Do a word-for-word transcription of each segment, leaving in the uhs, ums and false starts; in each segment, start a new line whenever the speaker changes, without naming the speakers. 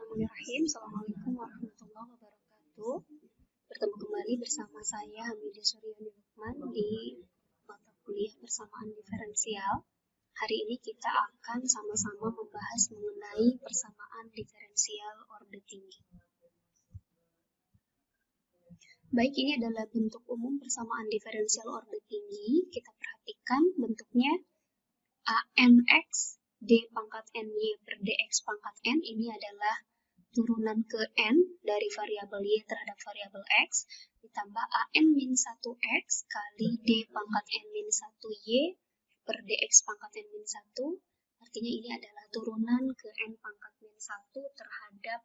Bismillahirrahmanirrahim. Assalamualaikum warahmatullahi wabarakatuh. Bertemu kembali bersama saya Hamidah Suryani Lukman di mata kuliah persamaan diferensial. Hari ini kita akan sama-sama membahas mengenai persamaan diferensial orde tinggi. Baik, ini adalah bentuk umum persamaan diferensial orde tinggi. Kita perhatikan bentuknya A N X D pangkat N Y per dx pangkat N ini adalah turunan ke N dari variabel Y terhadap variabel X ditambah A N min satu X kali D pangkat N min satu Y per dx pangkat N min satu. Artinya ini adalah turunan ke N pangkat min satu terhadap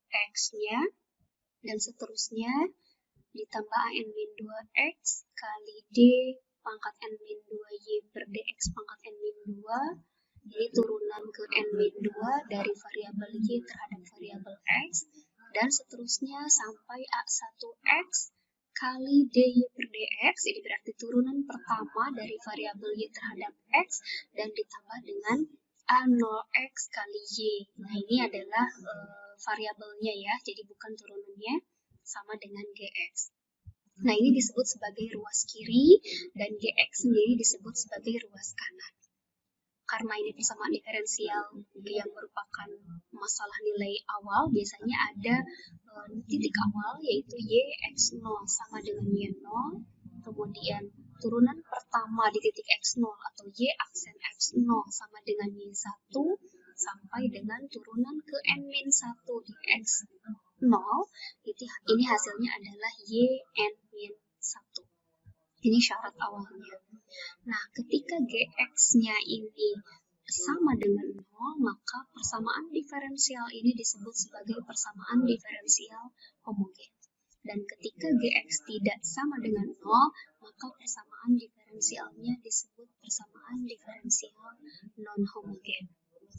X-nya dan seterusnya ditambah A N min dua X kali D pangkat N min dua Y per dx pangkat N min dua. Ini turunan ke N min dua dari variabel Y terhadap variabel X dan seterusnya sampai A satu X kali D Y per dx. Ini berarti turunan pertama dari variabel Y terhadap X dan ditambah dengan A nol X kali Y. Nah, ini adalah e, variabelnya ya, jadi bukan turunannya, sama dengan G X. Nah, ini disebut sebagai ruas kiri dan G X sendiri disebut sebagai ruas kanan. Karena ini persamaan diferensial yang merupakan masalah nilai awal, biasanya ada e, titik awal yaitu Y X nol sama dengan Y nol, kemudian turunan pertama di titik X nol atau Y aksen X nol sama dengan Y satu, sampai dengan turunan ke N min satu di X nol, itu, ini hasilnya adalah Y N min satu. Ini syarat awalnya. Nah, ketika G X-nya ini sama dengan nol, maka persamaan diferensial ini disebut sebagai persamaan diferensial homogen. Dan ketika G X tidak sama dengan nol, maka persamaan diferensialnya disebut persamaan diferensial non-homogen.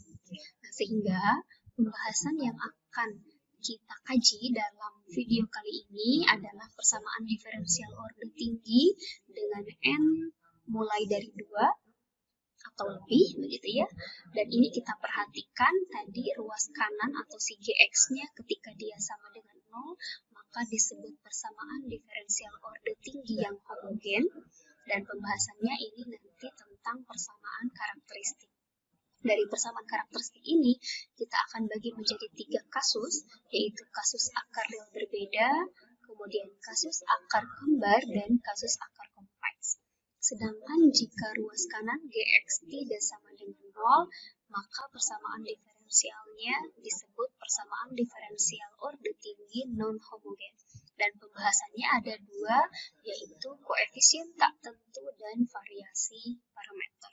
Nah, sehingga pembahasan yang akan kita kaji dalam video kali ini adalah persamaan diferensial orde tinggi dengan N mulai dari dua atau lebih, begitu ya. Dan ini kita perhatikan tadi ruas kanan atau si G X-nya ketika dia sama dengan nol, maka disebut persamaan diferensial orde tinggi yang homogen. Dan pembahasannya ini nanti tentang persamaan karakteristik. Dari persamaan karakteristik ini, kita akan bagi menjadi tiga kasus, yaitu kasus akar real berbeda, kemudian kasus akar kembar, dan kasus akar kompleks. Sedangkan jika ruas kanan G X tidak sama dengan nol, maka persamaan diferensialnya disebut persamaan diferensial orde tinggi non-homogen. Dan pembahasannya ada dua, yaitu koefisien tak tentu dan variasi parameter.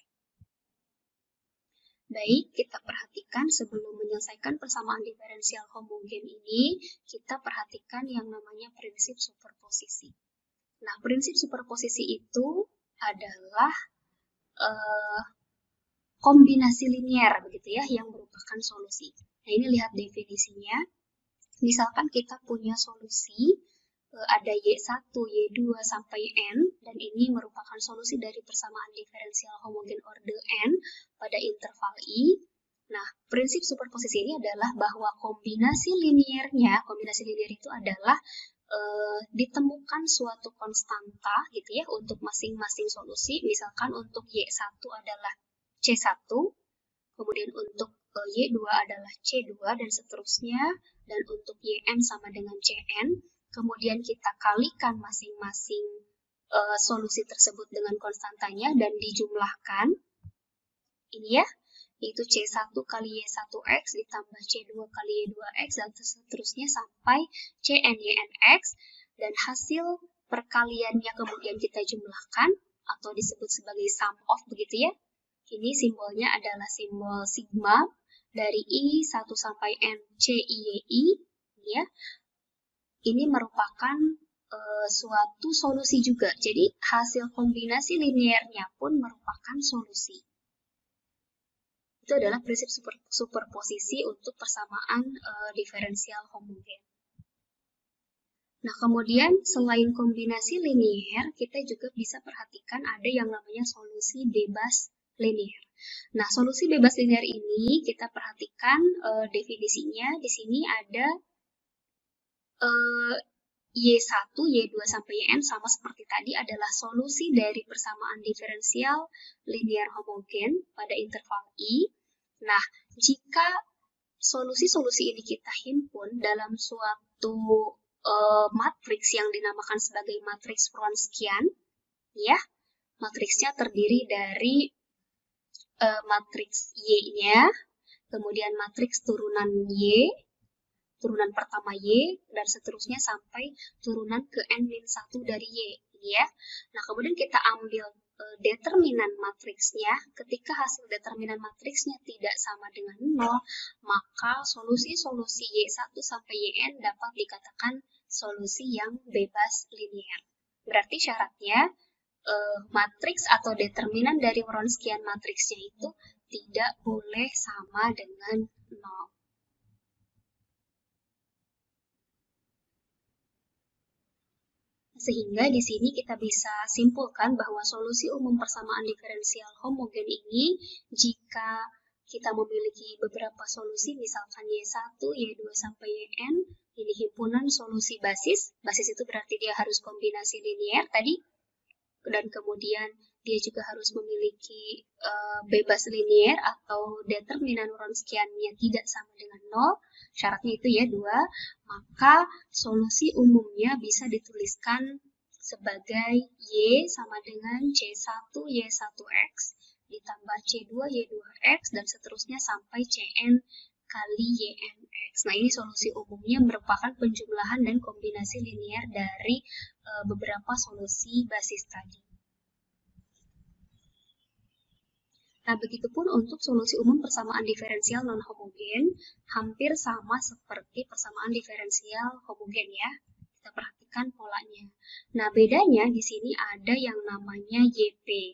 Baik, kita perhatikan sebelum menyelesaikan persamaan diferensial homogen ini, kita perhatikan yang namanya prinsip superposisi. Nah, prinsip superposisi itu adalah eh, kombinasi linier, begitu ya, yang merupakan solusi. Nah, ini lihat definisinya. Misalkan kita punya solusi, ada Y satu, Y dua, sampai N, dan ini merupakan solusi dari persamaan diferensial homogen orde N pada interval I. Nah, prinsip superposisi ini adalah bahwa kombinasi liniernya, kombinasi linier itu adalah e, ditemukan suatu konstanta, gitu ya, untuk masing-masing solusi. Misalkan untuk Y satu adalah C satu, kemudian untuk e, Y dua adalah C dua, dan seterusnya, dan untuk Y N sama dengan C N. Kemudian kita kalikan masing-masing e, solusi tersebut dengan konstantanya dan dijumlahkan. Ini ya, yaitu C satu kali Y satu X ditambah C dua kali Y dua X dan seterusnya sampai C N Y N X. Dan hasil perkaliannya kemudian kita jumlahkan atau disebut sebagai sum of, begitu ya. Ini simbolnya adalah simbol sigma dari I satu sampai N C I Y I. Ya. Ini merupakan e, suatu solusi juga. Jadi hasil kombinasi liniernya pun merupakan solusi. Itu adalah prinsip super, superposisi untuk persamaan e, diferensial homogen. Nah, kemudian selain kombinasi linier, kita juga bisa perhatikan ada yang namanya solusi bebas linier. Nah, solusi bebas linear ini kita perhatikan uh, definisinya. Di sini ada uh, Y satu, Y dua, sampai Yn sama seperti tadi adalah solusi dari persamaan diferensial linear homogen pada interval I. Nah, jika solusi-solusi ini kita himpun dalam suatu uh, matriks yang dinamakan sebagai matriks Wronskian, ya, matriksnya terdiri dari uh, matriks Y-nya, kemudian matriks turunan Y, turunan pertama Y, dan seterusnya sampai turunan ke N minus satu dari Y, ya. Nah, kemudian kita ambil uh, determinan matriksnya. Ketika hasil determinan matriksnya tidak sama dengan nol, maka solusi-solusi Y satu sampai Yn dapat dikatakan solusi yang bebas linear. Berarti syaratnya uh, matriks atau determinan dari Wronskian matriksnya itu tidak boleh sama dengan nol. Sehingga di sini kita bisa simpulkan bahwa solusi umum persamaan diferensial homogen ini, jika kita memiliki beberapa solusi, misalkan Y satu, Y dua, sampai Yn, ini himpunan solusi basis. Basis itu berarti dia harus kombinasi linear tadi, dan kemudian dia juga harus memiliki uh, bebas linear atau determinan Wronskiannya tidak sama dengan nol, syaratnya itu ya dua, maka solusi umumnya bisa dituliskan sebagai Y sama dengan C satu Y satu X ditambah C dua Y dua X dan seterusnya sampai Cn kali Ynx. Nah, ini solusi umumnya merupakan penjumlahan dan kombinasi linear dari uh, beberapa solusi basis tadi. Nah, begitupun untuk solusi umum persamaan diferensial non-homogen, hampir sama seperti persamaan diferensial homogen ya. Kita perhatikan polanya. Nah, bedanya di sini ada yang namanya Y P.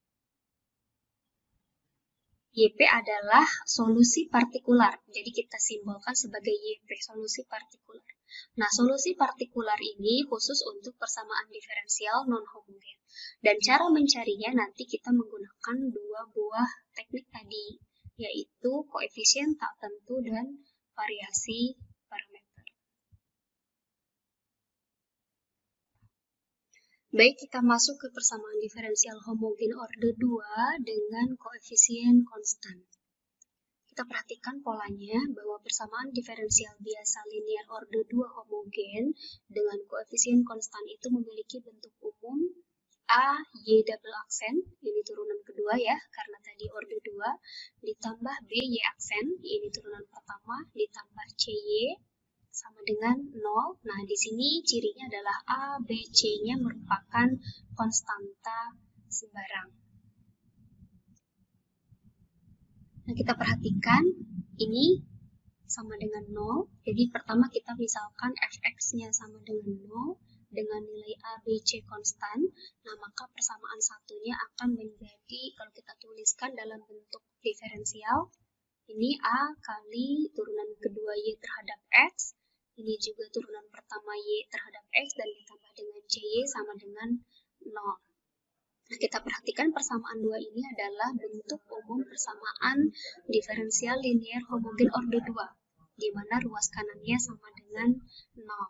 Y P adalah solusi partikular, jadi kita simbolkan sebagai Y P, solusi partikular. Nah, solusi partikular ini khusus untuk persamaan diferensial non-homogen. Dan cara mencarinya nanti kita menggunakan dua buah teknik tadi, yaitu koefisien tak tentu dan variasi parameter. Baik, kita masuk ke persamaan diferensial homogen orde dua dengan koefisien konstan. Kita perhatikan polanya bahwa persamaan diferensial biasa linear orde dua homogen dengan koefisien konstan itu memiliki bentuk umum A, Y double aksen, ini turunan kedua ya, karena tadi orde dua, ditambah B, Y aksen, ini turunan pertama, ditambah C, Y, sama dengan nol. Nah, di sini cirinya adalah A, B, C-nya merupakan konstanta sembarang. Nah, kita perhatikan, ini sama dengan nol, jadi pertama kita misalkan f(x)-nya sama dengan nol, dengan nilai A, B, C konstan, nah maka persamaan satunya akan menjadi, kalau kita tuliskan dalam bentuk diferensial, ini A kali turunan kedua Y terhadap X, ini juga turunan pertama Y terhadap X, dan ditambah dengan C Y sama dengan nol. Nah, kita perhatikan persamaan dua ini adalah bentuk umum persamaan diferensial linear homogen orde dua, di mana ruas kanannya sama dengan nol.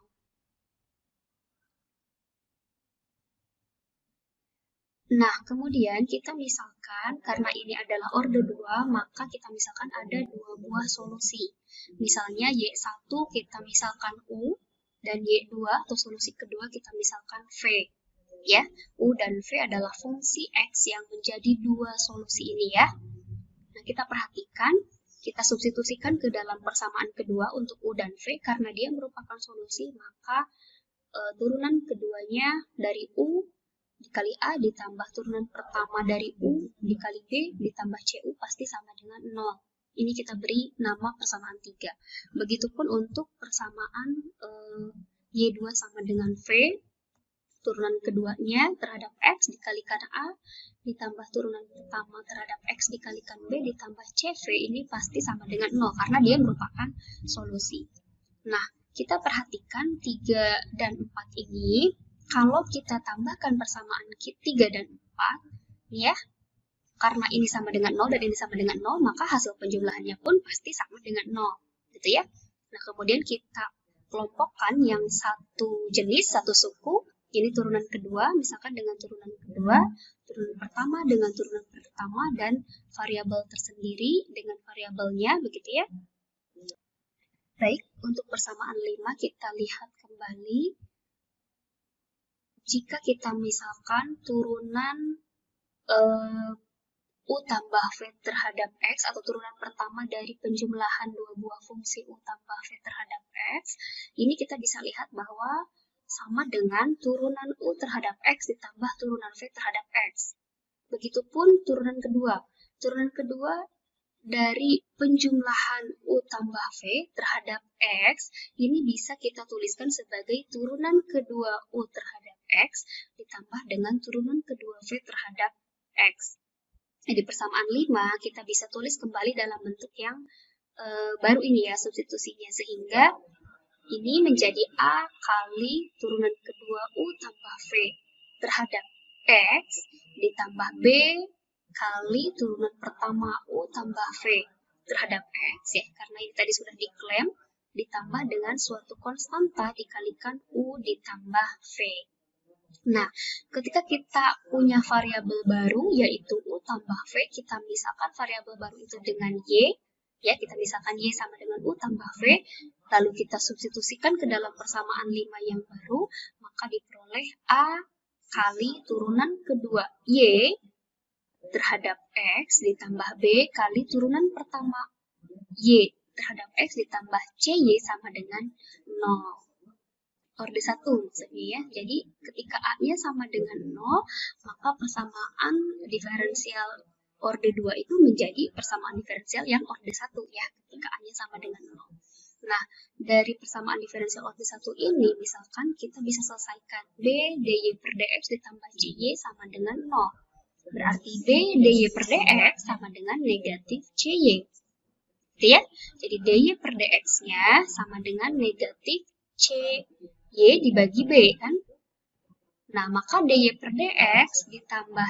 Nah, kemudian kita misalkan, karena ini adalah orde dua, maka kita misalkan ada dua buah solusi. Misalnya Y satu kita misalkan U, dan Y dua atau solusi kedua kita misalkan V. Ya, U dan V adalah fungsi X yang menjadi dua solusi ini ya. Nah, kita perhatikan, kita substitusikan ke dalam persamaan kedua untuk U dan V, karena dia merupakan solusi, maka e, turunan keduanya dari U dikali A ditambah turunan pertama dari U dikali B ditambah C U pasti sama dengan nol. Ini kita beri nama persamaan tiga. Begitupun untuk persamaan eh, Y dua sama dengan V, turunan keduanya terhadap X dikalikan A ditambah turunan pertama terhadap X dikalikan B ditambah C V, ini pasti sama dengan nol karena dia merupakan solusi. Nah, kita perhatikan tiga dan empat ini, kalau kita tambahkan persamaan tiga dan empat, ya, karena ini sama dengan nol dan ini sama dengan nol, maka hasil penjumlahannya pun pasti sama dengan nol, gitu ya. Nah, kemudian kita kelompokkan yang satu jenis, satu suku, ini turunan kedua, misalkan dengan turunan kedua, turunan pertama dengan turunan pertama, dan variabel tersendiri dengan variabelnya, begitu ya. Baik, untuk persamaan lima kita lihat kembali. Jika kita misalkan turunan uh, U tambah V terhadap X, atau turunan pertama dari penjumlahan dua buah fungsi U tambah V terhadap X, ini kita bisa lihat bahwa sama dengan turunan U terhadap X ditambah turunan V terhadap X. Begitupun turunan kedua. Turunan kedua dari penjumlahan U tambah V terhadap X, ini bisa kita tuliskan sebagai turunan kedua U terhadap X ditambah dengan turunan kedua V terhadap X. Jadi persamaan lima kita bisa tulis kembali dalam bentuk yang e, baru ini ya, substitusinya, sehingga ini menjadi A kali turunan kedua U tambah V terhadap X ditambah B kali turunan pertama U tambah V terhadap X, ya, karena ini tadi sudah diklaim, ditambah dengan suatu konstanta dikalikan U ditambah V. Nah, ketika kita punya variabel baru, yaitu U tambah V, kita misalkan variabel baru itu dengan Y, ya, kita misalkan Y sama dengan U tambah V, lalu kita substitusikan ke dalam persamaan lima yang baru, maka diperoleh A kali turunan kedua Y terhadap X ditambah B kali turunan pertama Y terhadap X ditambah C Y sama dengan nol. Orde satu maksudnya ya. Jadi ketika A-nya sama dengan nol, maka persamaan diferensial orde dua itu menjadi persamaan diferensial yang orde satu ya, ketika A-nya sama dengan nol. Nah, dari persamaan diferensial orde satu ini, misalkan kita bisa selesaikan B dy per dx ditambah cy sama dengan nol. Berarti B dy per dx sama dengan negatif cy. Gitu ya? Jadi dy per dx-nya sama dengan negatif cy dibagi B, kan? Nah, maka dy per dx ditambah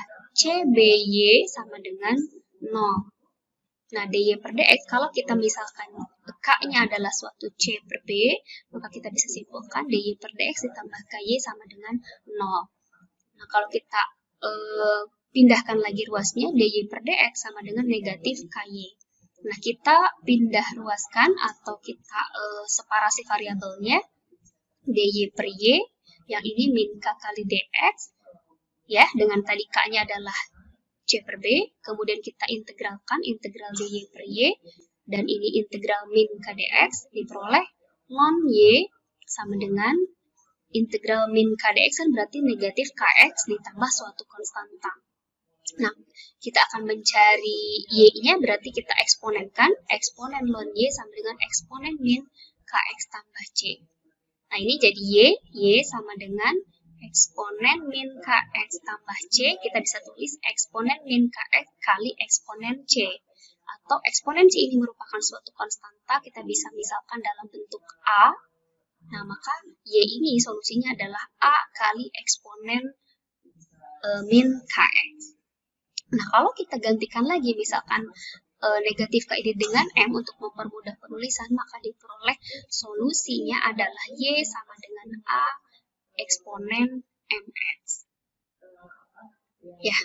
cby sama dengan nol. Nah, dy per dx, kalau kita misalkan k-nya adalah suatu c per b, maka kita bisa simpulkan dy per dx ditambah ky sama dengan nol. Nah, kalau kita eh, pindahkan lagi ruasnya, dy per dx sama dengan negatif ky. Nah, kita pindah ruaskan atau kita eh, separasi variabelnya, dy per y, yang ini min k kali dx, ya, dengan tadi k-nya adalah c per b, kemudian kita integralkan integral dy per y, dan ini integral min k dx, diperoleh ln y sama dengan integral min k dx, kan berarti negatif kx ditambah suatu konstanta. Nah, kita akan mencari y-nya, berarti kita eksponenkan, eksponen ln y sama dengan eksponen min kx tambah c. Nah, ini jadi Y, Y sama dengan eksponen min Kx tambah C, kita bisa tulis eksponen min Kx kali eksponen C. Atau eksponen C ini merupakan suatu konstanta, kita bisa misalkan dalam bentuk A. Nah, maka Y ini solusinya adalah A kali eksponen e, min Kx. Nah, kalau kita gantikan lagi, misalkan negatif K ini dengan M untuk mempermudah penulisan, maka diperoleh solusinya adalah Y sama dengan A eksponen Mx. Ya.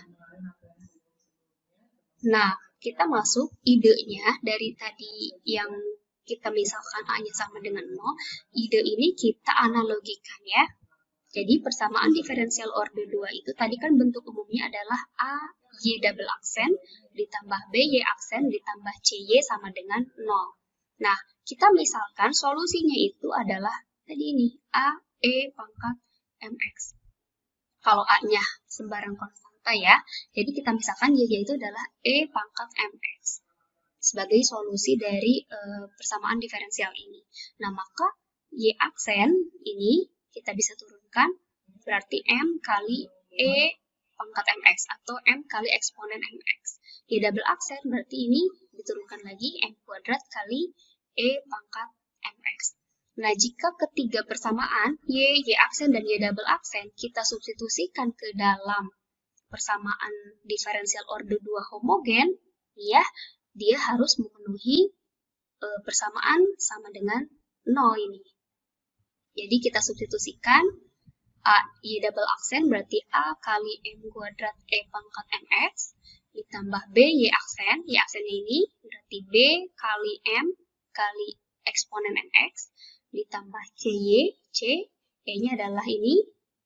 Nah, kita masuk idenya dari tadi yang kita misalkan A-nya sama dengan nol. Ide ini kita analogikan ya. Jadi persamaan diferensial orde dua itu tadi kan bentuk umumnya adalah A Y double aksen ditambah B Y aksen ditambah C Y sama dengan nol. Nah, kita misalkan solusinya itu adalah tadi ini A E pangkat Mx. Kalau A-nya sembarang konstanta ya. Jadi kita misalkan Y-nya itu adalah E pangkat Mx sebagai solusi dari e, persamaan diferensial ini. Nah, maka Y aksen ini kita bisa turunkan, berarti M kali E pangkat Mx atau M kali eksponen Mx. Y double aksen berarti ini diturunkan lagi M kuadrat kali E pangkat Mx. Nah, jika ketiga persamaan Y, Y aksen, dan Y double aksen kita substitusikan ke dalam persamaan diferensial order dua homogen, ya, dia harus memenuhi e, persamaan sama dengan nol ini. Jadi kita substitusikan A, Y double aksen berarti A kali M kuadrat E pangkat Mx ditambah B, Y aksen, Y aksennya ini berarti B kali M kali eksponen Mx ditambah C Y, C, E-nya adalah ini,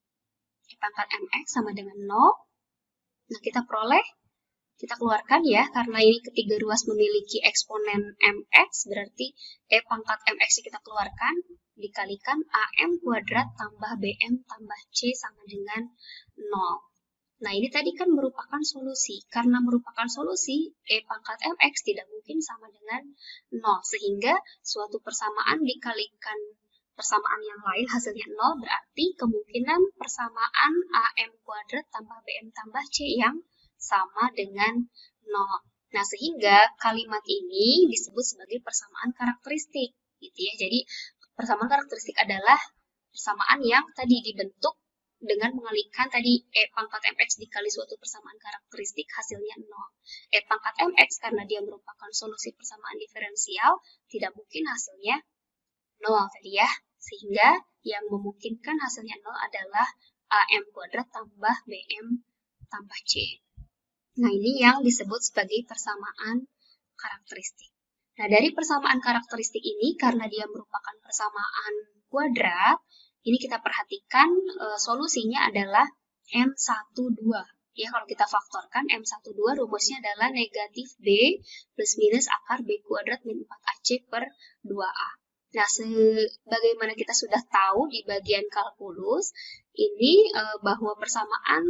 E pangkat Mx sama dengan nol. Nah, kita peroleh, kita keluarkan ya, karena ini ketiga ruas memiliki eksponen Mx, berarti E pangkat Mx kita keluarkan, dikalikan A M kuadrat tambah B M tambah C sama dengan nol. Nah, ini tadi kan merupakan solusi. Karena merupakan solusi, E pangkat Mx tidak mungkin sama dengan nol. Sehingga suatu persamaan dikalikan persamaan yang lain hasilnya nol, berarti kemungkinan persamaan A M kuadrat tambah B M tambah C yang sama dengan nol. Nah, sehingga kalimat ini disebut sebagai persamaan karakteristik. Gitu ya. Jadi, persamaan karakteristik adalah persamaan yang tadi dibentuk dengan mengalihkan tadi E pangkat Mx dikali suatu persamaan karakteristik hasilnya nol. E pangkat Mx karena dia merupakan solusi persamaan diferensial tidak mungkin hasilnya nol tadi ya. Sehingga yang memungkinkan hasilnya nol adalah A M kuadrat tambah B M tambah C. Nah, ini yang disebut sebagai persamaan karakteristik. Nah, dari persamaan karakteristik ini karena dia merupakan persamaan kuadrat, ini kita perhatikan e, solusinya adalah M satu dua. Ya, kalau kita faktorkan M satu dua rumusnya adalah negatif B plus minus akar B kuadrat min empat A C per dua A. Nah, sebagaimana kita sudah tahu di bagian kalkulus, ini e, bahwa persamaan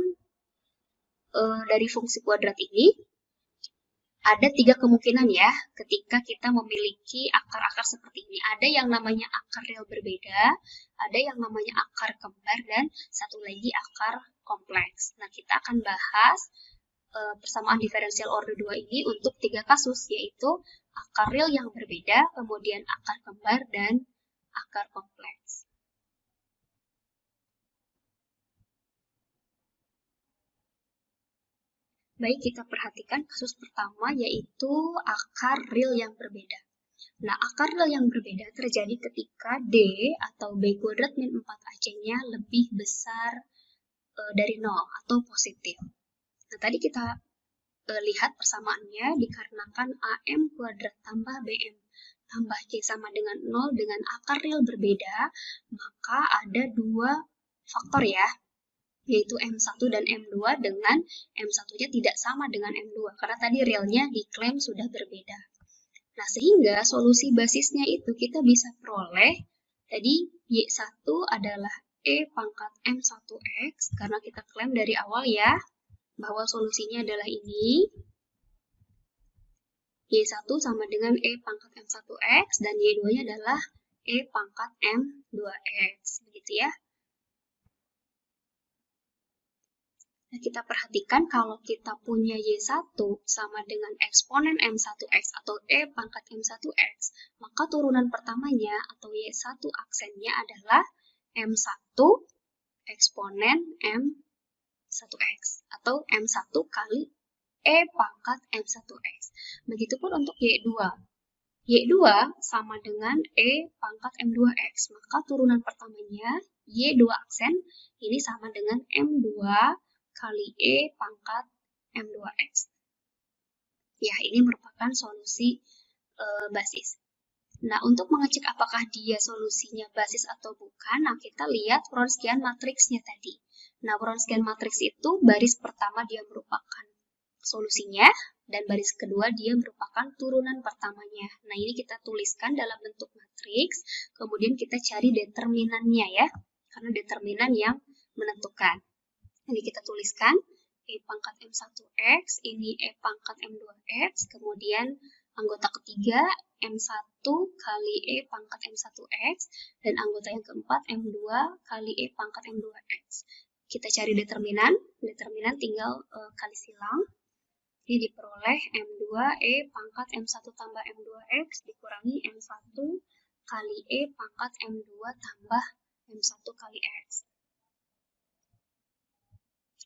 e, dari fungsi kuadrat ini ada tiga kemungkinan ya ketika kita memiliki akar-akar seperti ini. Ada yang namanya akar real berbeda, ada yang namanya akar kembar, dan satu lagi akar kompleks. Nah, kita akan bahas e, persamaan diferensial order dua ini untuk tiga kasus, yaitu akar real yang berbeda, kemudian akar kembar, dan akar kompleks. Baik, kita perhatikan kasus pertama yaitu akar real yang berbeda. Nah, akar real yang berbeda terjadi ketika D atau B kuadrat min empat A C-nya lebih besar e, dari nol atau positif. Nah, tadi kita e, lihat persamaannya dikarenakan A M kuadrat tambah B M tambah C sama dengan nol dengan akar real berbeda, maka ada dua faktor ya, yaitu M satu dan M dua dengan M satu-nya tidak sama dengan M dua, karena tadi realnya diklaim sudah berbeda. Nah, sehingga solusi basisnya itu kita bisa peroleh, tadi Y satu adalah E pangkat M satu X, karena kita klaim dari awal ya, bahwa solusinya adalah ini. Y satu sama dengan E pangkat M satu X, dan Y dua-nya adalah E pangkat M dua X, begitu ya. Nah, kita perhatikan kalau kita punya Y satu sama dengan eksponen M satu X atau E pangkat M satu X, maka turunan pertamanya atau Y satu aksennya adalah M satu eksponen M satu X atau M satu kali E pangkat M satu X. Begitupun untuk Y dua. Y dua sama dengan E pangkat M dua X, maka turunan pertamanya Y dua aksen ini sama dengan M dua kali E pangkat M dua X. Ya, ini merupakan solusi e, basis. Nah, untuk mengecek apakah dia solusinya basis atau bukan, nah kita lihat Wronskian matriksnya tadi. Nah, Wronskian matriks itu baris pertama dia merupakan solusinya, dan baris kedua dia merupakan turunan pertamanya. Nah, ini kita tuliskan dalam bentuk matriks, kemudian kita cari determinannya ya, karena determinan yang menentukan. Ini kita tuliskan E pangkat M satu X, ini E pangkat M dua X, kemudian anggota ketiga M satu kali E pangkat M satu X, dan anggota yang keempat M dua kali E pangkat M dua X. Kita cari determinan, determinan tinggal e, kali silang. Ini diperoleh M dua E pangkat M satu tambah M dua X dikurangi M satu kali E pangkat M dua tambah M satu kali X.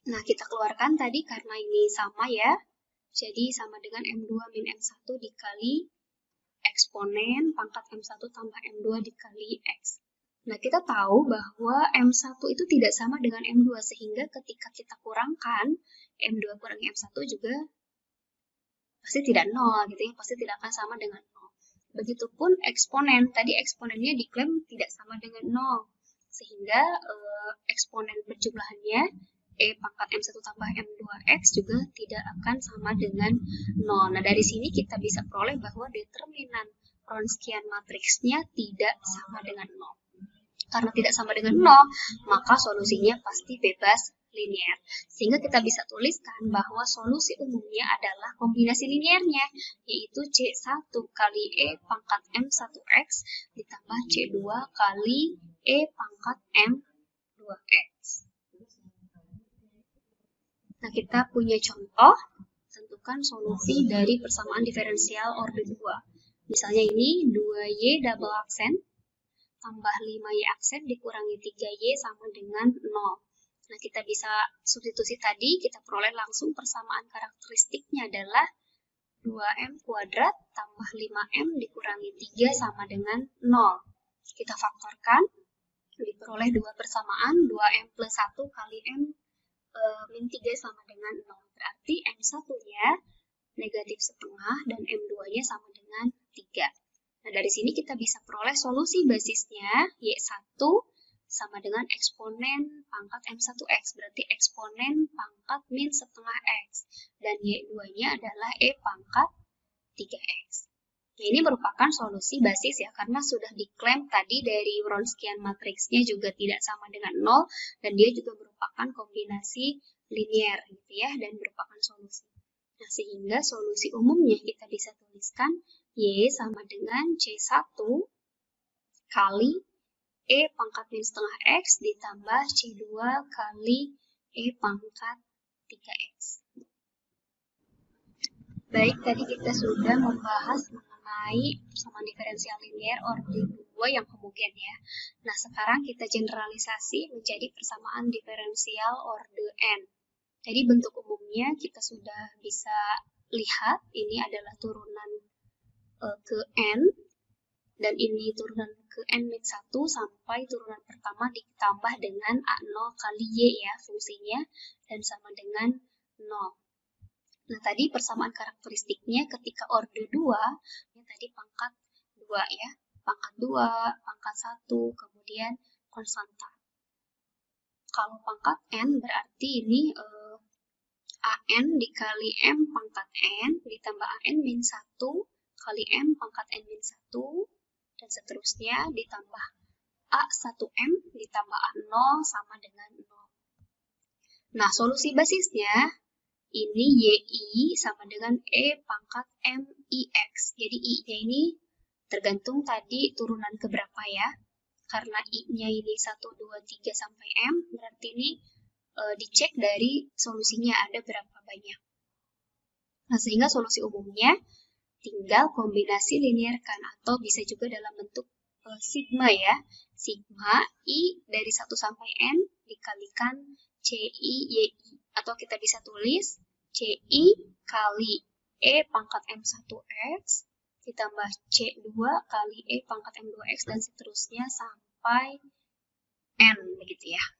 Nah, kita keluarkan tadi karena ini sama ya. Jadi sama dengan M dua min M satu dikali eksponen pangkat M satu tambah M dua dikali X. Nah, kita tahu bahwa M satu itu tidak sama dengan M dua, sehingga ketika kita kurangkan, M dua kurangi M satu juga pasti tidak nol, gitu ya, pasti tidak akan sama dengan nol. Begitupun eksponen, tadi eksponennya diklaim tidak sama dengan nol, sehingga eh, eksponen berjumlahannya E pangkat M satu tambah M dua X juga tidak akan sama dengan nol. Nah, dari sini kita bisa peroleh bahwa determinan Wronskian matriksnya tidak sama dengan nol. Karena tidak sama dengan nol, maka solusinya pasti bebas linear. Sehingga kita bisa tuliskan bahwa solusi umumnya adalah kombinasi linearnya, yaitu C satu kali E pangkat M satu X ditambah C dua kali E pangkat M dua X. Nah, kita punya contoh, tentukan solusi dari persamaan diferensial order dua. Misalnya ini dua Y double aksen tambah lima Y aksen dikurangi tiga Y sama dengan nol. Nah, kita bisa substitusi tadi, kita peroleh langsung persamaan karakteristiknya adalah dua M kuadrat tambah lima M dikurangi tiga sama dengan nol. Kita faktorkan, diperoleh dua persamaan, dua M plus satu kali M e, min tiga sama dengan nol. Berarti M satu-nya negatif setengah dan M dua-nya sama dengan tiga. Nah, dari sini kita bisa peroleh solusi basisnya Y satu sama dengan eksponen pangkat M satu X, berarti eksponen pangkat min setengah X, dan Y dua-nya adalah E pangkat tiga X. Nah, ini merupakan solusi basis ya, karena sudah diklaim tadi dari Wronskian matriksnya juga tidak sama dengan nol, dan dia juga merupakan kombinasi linear gitu ya, dan merupakan solusi. Nah, sehingga solusi umumnya kita bisa tuliskan Y sama dengan C satu kali E pangkat min setengah X ditambah C dua kali E pangkat tiga X. Baik, tadi kita sudah membahas mengenai persamaan diferensial linear order dua yang homogen ya. Nah, sekarang kita generalisasi menjadi persamaan diferensial order N. Jadi bentuk umumnya kita sudah bisa lihat, ini adalah turunan uh, ke N, dan ini turunan ke N min satu sampai turunan pertama ditambah dengan A nol kali Y ya fungsinya, dan sama dengan nol. Nah, tadi persamaan karakteristiknya ketika order dua, ini tadi pangkat dua ya, pangkat dua, pangkat satu, kemudian konstanta. Kalau pangkat N berarti ini eh, A N dikali M pangkat N ditambah A N min satu kali M pangkat N min satu, dan seterusnya ditambah A satu M ditambah A nol sama dengan nol. Nah, solusi basisnya ini Y I sama dengan E pangkat M I X. Jadi I-nya ini tergantung tadi turunan keberapa ya. Karena I-nya ini satu, dua, tiga sampai M, berarti ini e, dicek dari solusinya ada berapa banyak. Nah, sehingga solusi umumnya tinggal kombinasi linearkan, atau bisa juga dalam bentuk e, sigma ya. Sigma I dari satu sampai N dikalikan C I Y I. Atau kita bisa tulis C I kali E pangkat M satu X ditambah C dua kali E pangkat M dua X, dan seterusnya sampai N, begitu ya.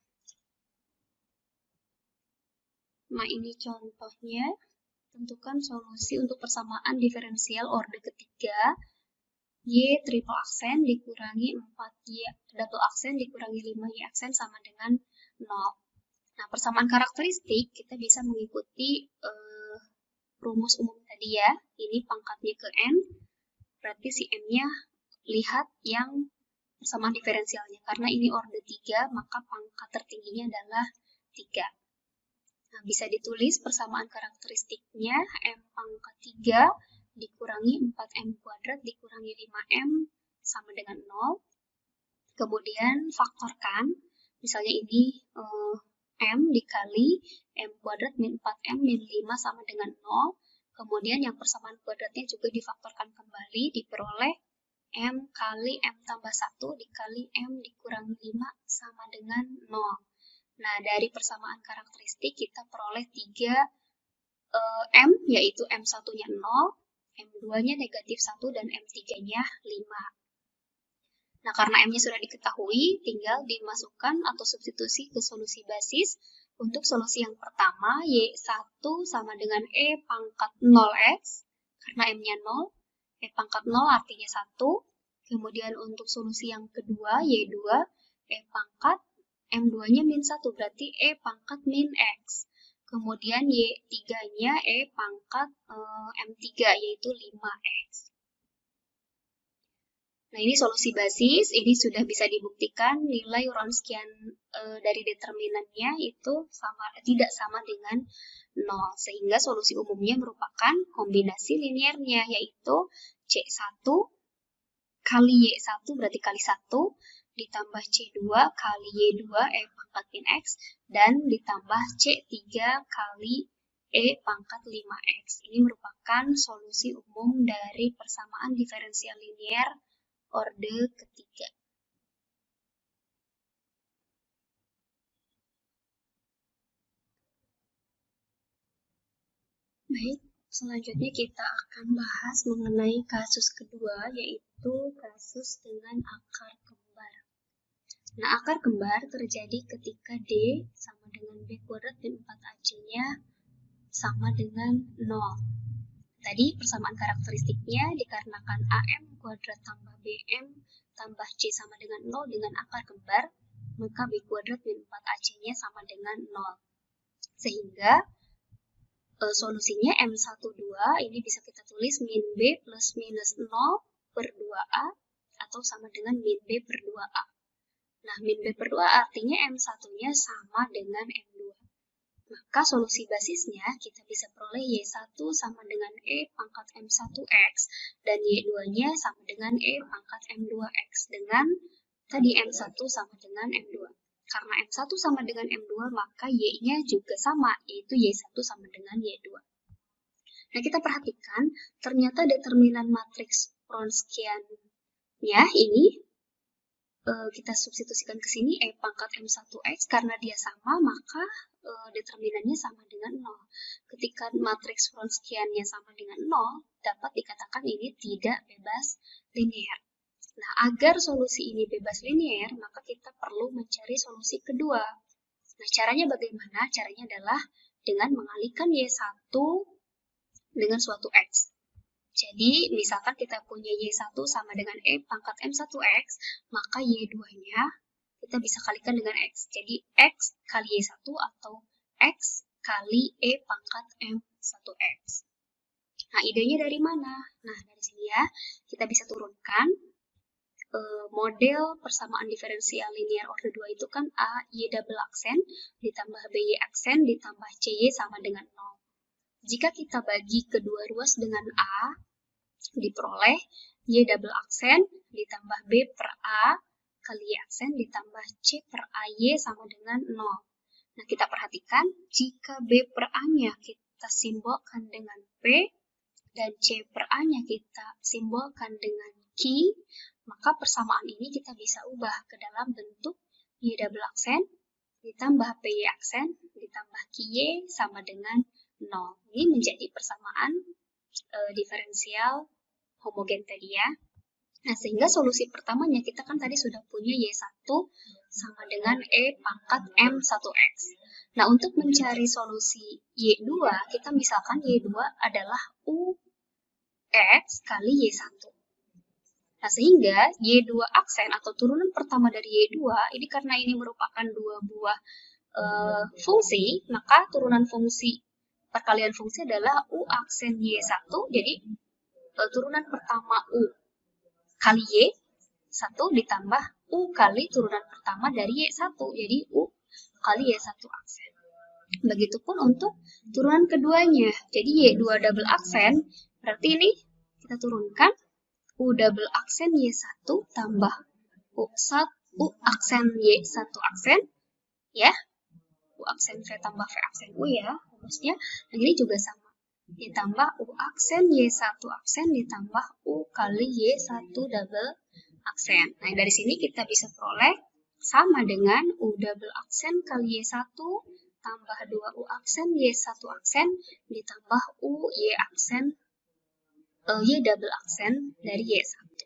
Nah, ini contohnya. Tentukan solusi untuk persamaan diferensial order ketiga. Y triple aksen dikurangi empat Y double aksen dikurangi lima Y aksen sama dengan nol. Nah, persamaan karakteristik kita bisa mengikuti uh, rumus umum tadi ya. Ini pangkatnya ke N, berarti si M-nya lihat yang persamaan diferensialnya. Karena ini order tiga, maka pangkat tertingginya adalah tiga. Nah, bisa ditulis persamaan karakteristiknya M pangkat tiga dikurangi empat M kuadrat dikurangi lima M sama dengan nol. Kemudian faktorkan, misalnya ini uh, M dikali M kuadrat min empat M min lima sama dengan nol. Kemudian yang persamaan kuadratnya juga difaktorkan kembali, diperoleh M kali M tambah satu dikali M dikurangi lima sama dengan nol. Nah, dari persamaan karakteristik kita peroleh tiga uh, M, yaitu M satu-nya nol, M dua-nya negatif satu, dan M tiga-nya lima. Nah, karena M-nya sudah diketahui, tinggal dimasukkan atau substitusi ke solusi basis. Untuk solusi yang pertama, Y satu sama dengan E pangkat nol X, karena M-nya nol, E pangkat nol artinya satu. Kemudian untuk solusi yang kedua, Y dua, E pangkat, M dua-nya min satu, berarti E pangkat min X. Kemudian Y tiga-nya E pangkat eh, M tiga, yaitu lima X. Nah, ini solusi basis, ini sudah bisa dibuktikan nilai Wronskian e, dari determinannya itu sama tidak sama dengan nol, sehingga solusi umumnya merupakan kombinasi linearnya, yaitu C satu kali Y satu berarti kali satu, ditambah C dua kali Y dua E pangkat min X, dan ditambah C tiga kali E pangkat lima X. Ini merupakan solusi umum dari persamaan diferensial linear orde ketiga. Baik, selanjutnya kita akan bahas mengenai kasus kedua, yaitu kasus dengan akar kembar. Nah, akar kembar terjadi ketika D sama dengan B kuadrat dan empat A C-nya sama dengan nol. Tadi persamaan karakteristiknya dikarenakan A M kuadrat tambah B M tambah C sama dengan nol dengan akar kembar, maka B kuadrat min empat A C-nya sama dengan nol. Sehingga e, solusinya M satu dua ini bisa kita tulis min B plus minus nol per dua A atau sama dengan min B per dua A. Nah, min B per dua A artinya M satu-nya sama dengan M dua. Maka solusi basisnya kita bisa peroleh Y satu sama dengan E pangkat M satu X dan Y dua-nya sama dengan E pangkat M dua X dengan tadi M satu sama dengan M dua. Karena M satu sama dengan M dua, maka Y-nya juga sama, yaitu Y satu sama dengan Y dua. Nah, kita perhatikan, ternyata determinan matriks Wronskian-nya ini kita substitusikan ke sini E pangkat M satu X, karena dia sama maka e, determinannya sama dengan nol. Ketika matriks Wronskian-nya sama dengan nol, dapat dikatakan ini tidak bebas linear. Nah, agar solusi ini bebas linear, maka kita perlu mencari solusi kedua. Nah, caranya bagaimana? Caranya adalah dengan mengalihkan Y satu dengan suatu X. Jadi, misalkan kita punya Y satu sama dengan E pangkat M satu X, maka Y dua-nya kita bisa kalikan dengan X. Jadi, X kali Y satu atau X kali E pangkat M satu X. Nah, idenya dari mana? Nah, dari sini ya, kita bisa turunkan e, model persamaan diferensial linear orde dua itu kan A, Y double aksen, ditambah B, Y aksen, ditambah C, Y sama dengan nol. Jika kita bagi kedua ruas dengan A, diperoleh Y double aksen ditambah B per A kali Y aksen ditambah C per A Y sama dengan nol. Nah, kita perhatikan jika B per A-nya kita simbolkan dengan P dan C per A-nya kita simbolkan dengan Q, maka persamaan ini kita bisa ubah ke dalam bentuk Y double aksen ditambah P Y aksen ditambah Q Y sama dengan nol. Ini menjadi persamaan e, diferensial homogen tadi ya. Nah, sehingga solusi pertamanya kita kan tadi sudah punya Y satu sama dengan E pangkat M satu X. Nah, untuk mencari solusi Y dua, kita misalkan Y dua adalah U X kali Y satu. Nah, sehingga Y dua aksen atau turunan pertama dari Y dua, ini karena ini merupakan dua buah e, fungsi, maka turunan fungsi perkalian fungsi adalah U aksen Y satu, jadi e, turunan pertama U kali Y satu ditambah U kali turunan pertama dari Y satu, jadi U kali Y satu aksen. Begitupun untuk turunan keduanya, jadi Y dua double aksen, berarti ini kita turunkan U double aksen Y satu tambah U satu, U aksen Y satu aksen, ya, U aksen V tambah V aksen U ya, rumusnya. Nah, ini juga sama, ditambah U aksen Y satu aksen ditambah U kali Y satu double aksen. Nah, dari sini kita bisa peroleh sama dengan U double aksen kali Y satu tambah dua U aksen Y satu aksen ditambah U Y aksen uh, Y double aksen dari Y satu.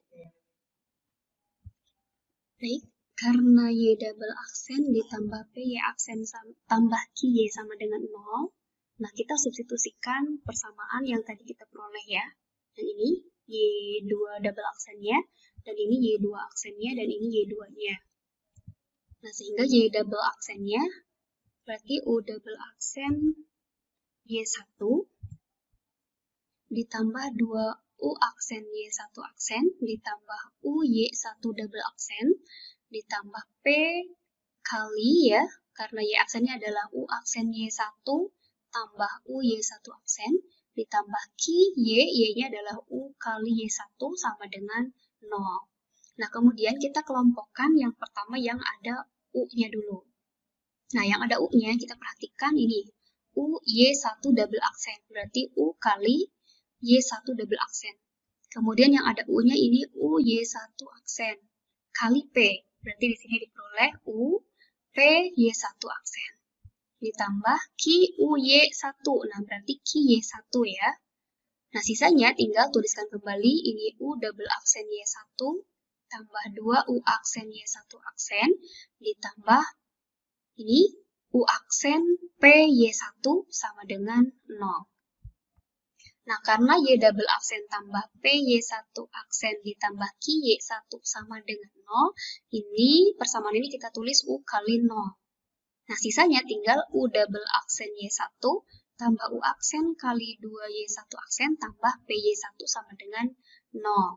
Baik, karena Y double aksen ditambah P Y aksen sama, tambah Q Y sama dengan nol, nah kita substitusikan persamaan yang tadi kita peroleh ya. Dan ini Y dua double aksennya, dan ini Y dua aksennya, dan ini Y dua-nya. Nah, sehingga Y double aksennya berarti U double aksen Y satu ditambah dua U aksen Y satu aksen ditambah U Y satu double aksen ditambah P kali ya, karena Y aksennya adalah U aksen Y satu tambah U Y satu aksen ditambah Q Y, Y-nya adalah U kali Y satu sama dengan nol. Nah, kemudian kita kelompokkan yang pertama yang ada U-nya dulu. Nah, yang ada U-nya kita perhatikan ini. U Y satu double aksen. Berarti U kali Y satu double aksen. Kemudian yang ada U-nya ini U Y satu aksen. Kali P. Berarti di sini diperoleh U P Y satu aksen. Ditambah Q U Y satu. Nah, berarti Q Y satu ya. Nah, sisanya tinggal tuliskan kembali. Ini U double aksen Y satu. Tambah dua U aksen Y satu aksen, ditambah ini U aksen P Y satu sama dengan nol. Nah, karena Y double aksen tambah P Y satu aksen ditambah Q Y satu sama dengan nol, ini persamaan ini kita tulis U kali nol. Nah, sisanya tinggal U double aksen Y satu tambah U aksen kali dua Y satu aksen tambah P Y satu sama dengan nol.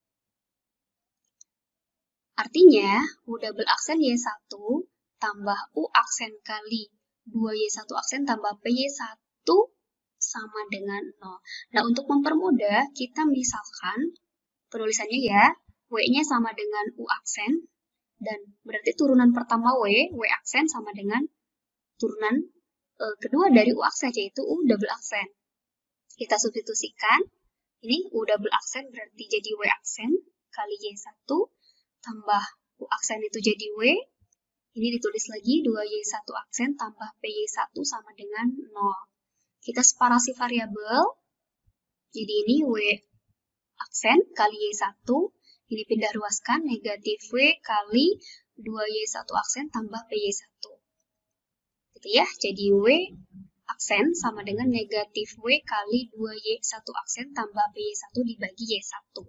Artinya, U double aksen Y satu tambah U aksen kali dua Y satu aksen tambah P Y satu sama dengan nol. Nah, untuk mempermudah, kita misalkan penulisannya ya, W-nya sama dengan U aksen, dan berarti turunan pertama W, W aksen sama dengan turunan e, kedua dari U aksen, yaitu U double aksen. Kita substitusikan, ini U double aksen berarti jadi W aksen kali Y satu, tambah U aksen itu jadi W, ini ditulis lagi dua Y satu aksen tambah P Y satu sama dengan nol. Kita separasi variabel, jadi ini W aksen kali Y satu, ini pindah ruaskan negatif W kali dua Y satu aksen tambah P Y satu. Gitu ya, jadi W aksen sama dengan negatif W kali dua Y satu aksen tambah P Y satu dibagi Y satu.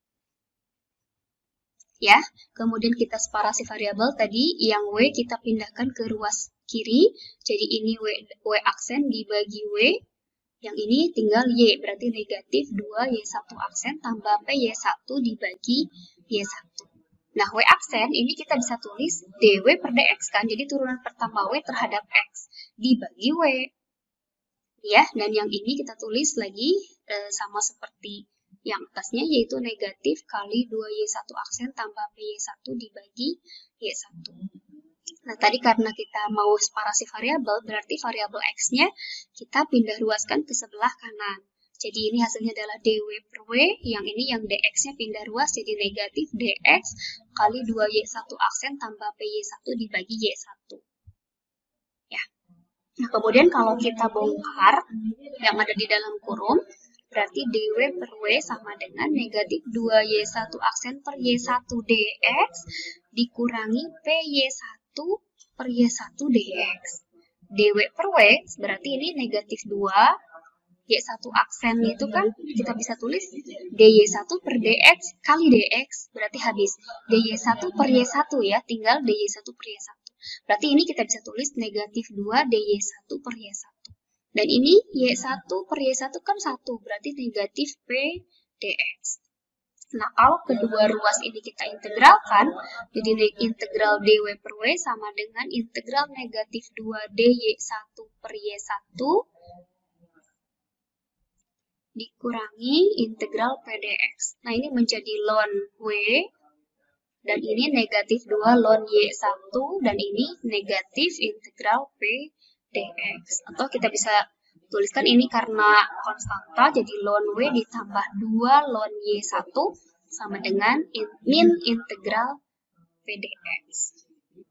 Ya, kemudian kita separasi variabel tadi, yang W kita pindahkan ke ruas kiri, jadi ini W, W aksen dibagi W, yang ini tinggal Y, berarti negatif dua Y satu aksen tambah P Y satu dibagi Y satu. Nah, W aksen ini kita bisa tulis dW per dx kan, jadi turunan pertama W terhadap X dibagi W. Ya, dan yang ini kita tulis lagi e, sama seperti yang atasnya, yaitu negatif kali dua Y satu aksen tambah P Y satu dibagi Y satu. Nah, tadi karena kita mau separasi variabel, berarti variabel X-nya kita pindah ruaskan ke sebelah kanan. Jadi ini hasilnya adalah dW per W, yang ini yang dx-nya pindah ruas jadi negatif dx kali dua Y satu aksen tambah P Y satu dibagi Y satu. Ya. Nah, kemudian kalau kita bongkar yang ada di dalam kurung, berarti dW per W sama dengan negatif dua Y satu aksen per Y satu dx dikurangi P Y satu per Y satu dx. dW per W berarti ini negatif dua Y satu aksen itu kan kita bisa tulis dy satu per dx kali dx, berarti habis dy satu per Y satu ya, tinggal dy satu per Y satu. Berarti ini kita bisa tulis negatif dua dy satu per Y satu. Dan ini Y satu per Y satu kan satu, berarti negatif P dx. Nah, kalau kedua ruas ini kita integralkan, jadi integral dW per W sama dengan integral negatif dua dy satu per Y satu dikurangi integral P dx. Nah, ini menjadi ln W, dan ini negatif dua ln Y satu, dan ini negatif integral P dx. Atau kita bisa tuliskan ini karena konstanta, jadi ln W ditambah dua ln Y satu sama dengan in, min integral P dx.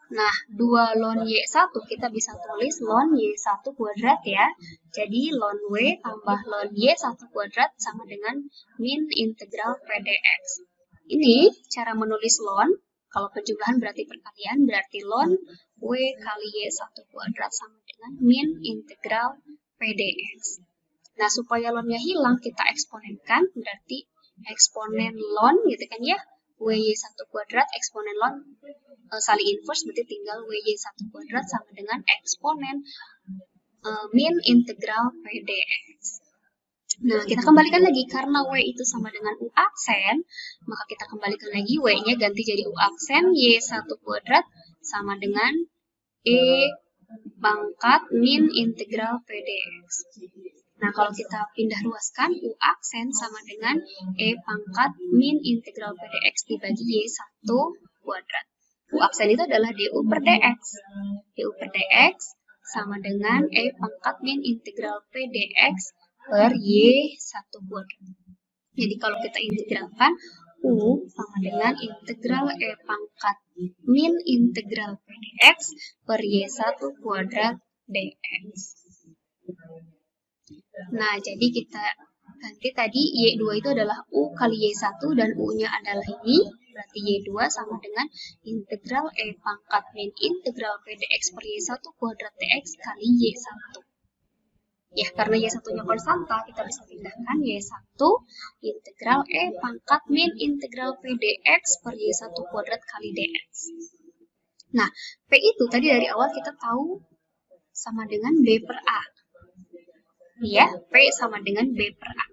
Nah, dua ln Y satu kita bisa tulis ln Y satu kuadrat ya. Jadi ln W tambah ln Y satu kuadrat sama dengan min integral P D X. Ini cara menulis ln, kalau penjumlahan berarti perkalian, berarti ln W kali Y satu kuadrat sama dengan min integral P D X. Nah, supaya ln-nya hilang, kita eksponenkan, berarti eksponen ln gitu kan ya. W Y satu kuadrat eksponen ln e, saling inverse, berarti tinggal W Y satu kuadrat sama dengan eksponen e, min integral P D X. Nah, kita kembalikan lagi, karena W itu sama dengan U aksen, maka kita kembalikan lagi W-nya ganti jadi U aksen, Y satu kuadrat sama dengan E pangkat min integral P D X. Nah, kalau kita pindah ruaskan, U aksen sama dengan E pangkat min integral P D X dibagi Y satu kuadrat. U aksen itu adalah D U per D X. D U per D X sama dengan E pangkat min integral P D X per Y satu kuadrat. Jadi kalau kita integralkan, U sama dengan integral E pangkat min integral P D X per Y satu kuadrat dx. Nah, jadi kita ganti tadi Y dua itu adalah U kali Y satu dan U-nya adalah ini. Berarti Y dua sama dengan integral E pangkat min integral P D X per Y satu kuadrat dx kali Y satu. Ya, karena Y satu-nya konstanta, kita bisa pindahkan Y satu integral E pangkat min integral P D X per Y satu kuadrat kali dx. Nah, P itu tadi dari awal kita tahu sama dengan B per A. Ya, P sama dengan B per A.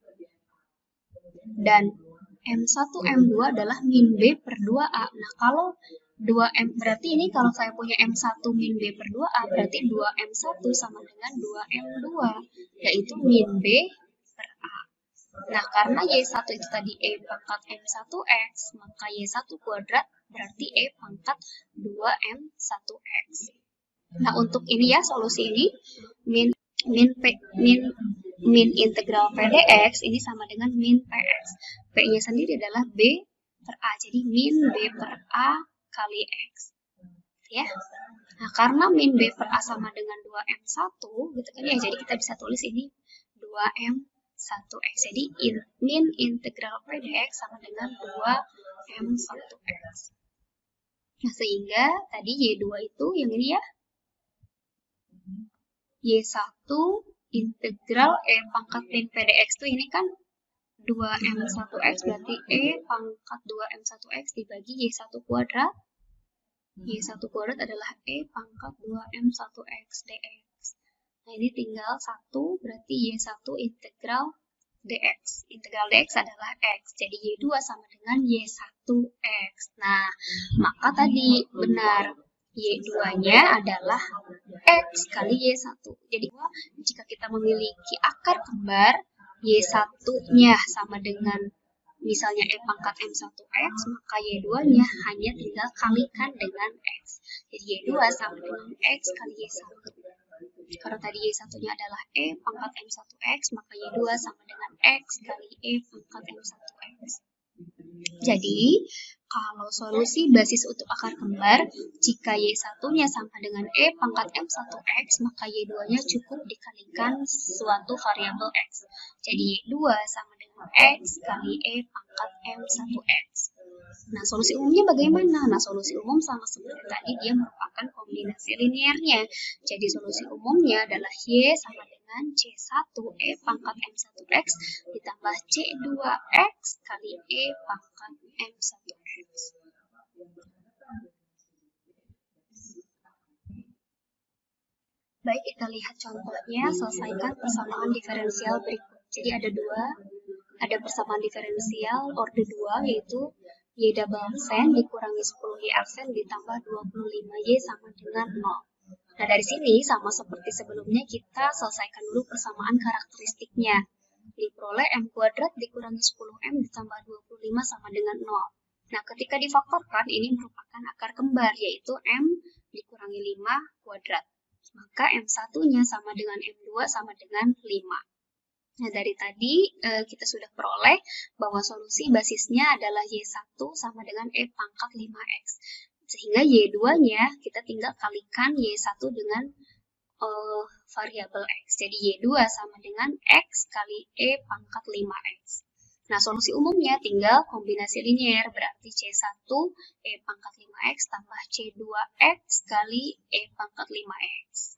Dan M satu, M dua adalah min B per dua A. Nah, kalau dua M, berarti ini kalau saya punya M satu min B per dua A, berarti dua M satu sama dengan dua M dua, yaitu min B per A. Nah, karena Y satu itu tadi E pangkat M satu X, maka Y satu kuadrat berarti E pangkat dua M satu X. Nah, untuk ini ya, solusi ini, min min P, min min integral P D X ini sama dengan min P X. P-nya sendiri adalah B per A. Jadi min B per A kali X. Ya. Nah, karena min B per A sama dengan dua M satu, gitu kan ya. Jadi kita bisa tulis ini dua M satu X. Jadi in, min integral P D X sama dengan dua M satu X. Nah, sehingga tadi Y dua itu yang ini ya. Y satu integral E pangkat min P D X itu ini kan dua M satu X, berarti E pangkat dua M satu X dibagi Y satu kuadrat. Y satu kuadrat adalah E pangkat dua M satu X dx. Nah, ini tinggal satu, berarti Y satu integral dx. Integral dx adalah X, jadi Y dua sama dengan Y satu X. Nah, maka tadi benar, Y dua-nya adalah X kali Y satu. Jadi, jika kita memiliki akar kembar, Y satu-nya sama dengan misalnya E pangkat M satu X, maka Y dua-nya hanya tinggal kalikan dengan X. Jadi, Y dua sama dengan X kali Y satu. Karena tadi Y satu-nya adalah E pangkat M satu X, maka Y dua sama dengan X kali E pangkat M satu X. Jadi, kalau solusi basis untuk akar kembar, jika Y satu-nya sama dengan E pangkat M satu X, maka Y dua-nya cukup dikalikan suatu variabel X. Jadi, Y dua sama dengan X kali E pangkat M satu X. Nah, solusi umumnya bagaimana? Nah, solusi umum sama seperti tadi, dia merupakan kombinasi linearnya. Jadi, solusi umumnya adalah Y sama dengan C satu E pangkat M satu X ditambah C dua X kali E pangkat M satu X. Baik, kita lihat contohnya, selesaikan persamaan diferensial berikut. Jadi ada dua, ada persamaan diferensial orde dua, yaitu Y double aksen dikurangi sepuluh Y aksen ditambah dua puluh lima Y sama dengan nol. Nah, dari sini sama seperti sebelumnya, kita selesaikan dulu persamaan karakteristiknya. Diperoleh M kuadrat dikurangi sepuluh M ditambah dua puluh lima sama dengan nol. Nah, ketika difaktorkan, ini merupakan akar kembar, yaitu M dikurangi lima kuadrat. Maka M satu-nya sama dengan M dua sama dengan lima. Nah, dari tadi eh, kita sudah peroleh bahwa solusi basisnya adalah Y satu sama dengan E pangkat lima X. Sehingga Y dua-nya kita tinggal kalikan Y satu dengan uh, variabel X. Jadi Y dua sama dengan X kali E pangkat lima X. Nah, solusi umumnya tinggal kombinasi linier, berarti C satu E pangkat lima X tambah C dua X kali E pangkat lima X.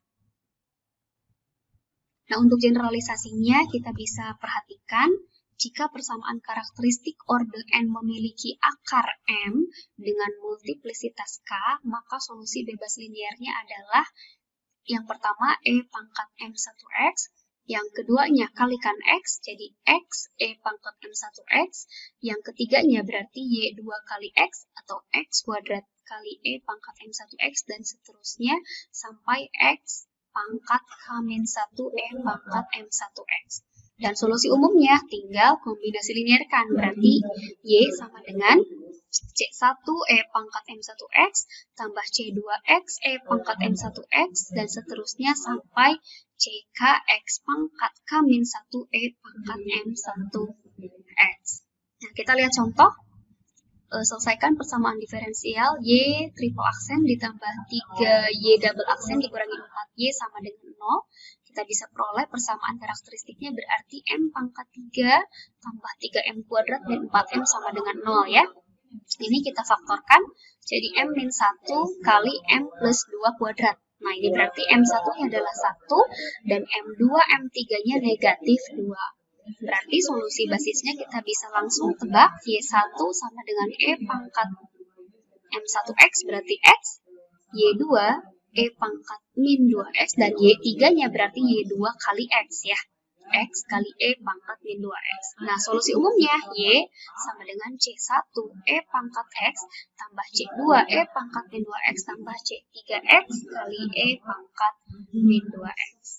Nah, untuk generalisasinya kita bisa perhatikan, jika persamaan karakteristik orde N memiliki akar M dengan multiplisitas K, maka solusi bebas liniernya adalah yang pertama E pangkat M satu X, yang keduanya kalikan X, jadi X E pangkat M satu X, yang ketiganya berarti Y dua kali X atau X kuadrat kali E pangkat M satu X, dan seterusnya sampai X pangkat K min satu E pangkat M satu X. Dan solusi umumnya tinggal kombinasi linier kan, berarti Y sama dengan C satu E pangkat M satu X tambah C dua X E pangkat M satu X, dan seterusnya sampai C K X pangkat K min satu E pangkat M satu X. Nah, kita lihat contoh. E, selesaikan persamaan diferensial Y triple aksen ditambah tiga Y double aksen dikurangi empat Y sama dengan nol. Kita bisa peroleh persamaan karakteristiknya, berarti M pangkat tiga tambah tiga M kuadrat dan empat M sama dengan nol ya. Ini kita faktorkan, jadi M min satu kali M plus dua kuadrat. Nah, ini berarti M satu-nya adalah satu, dan M dua, M tiga-nya negatif dua. Berarti solusi basisnya kita bisa langsung tebak, Y satu sama dengan E pangkat M satu X berarti X, Y dua, E pangkat min dua X, dan Y tiga-nya berarti Y dua kali X ya. X kali E pangkat min dua X. Nah, solusi umumnya Y sama dengan C satu E pangkat X tambah C dua E pangkat min dua X tambah C tiga X kali E pangkat min dua X.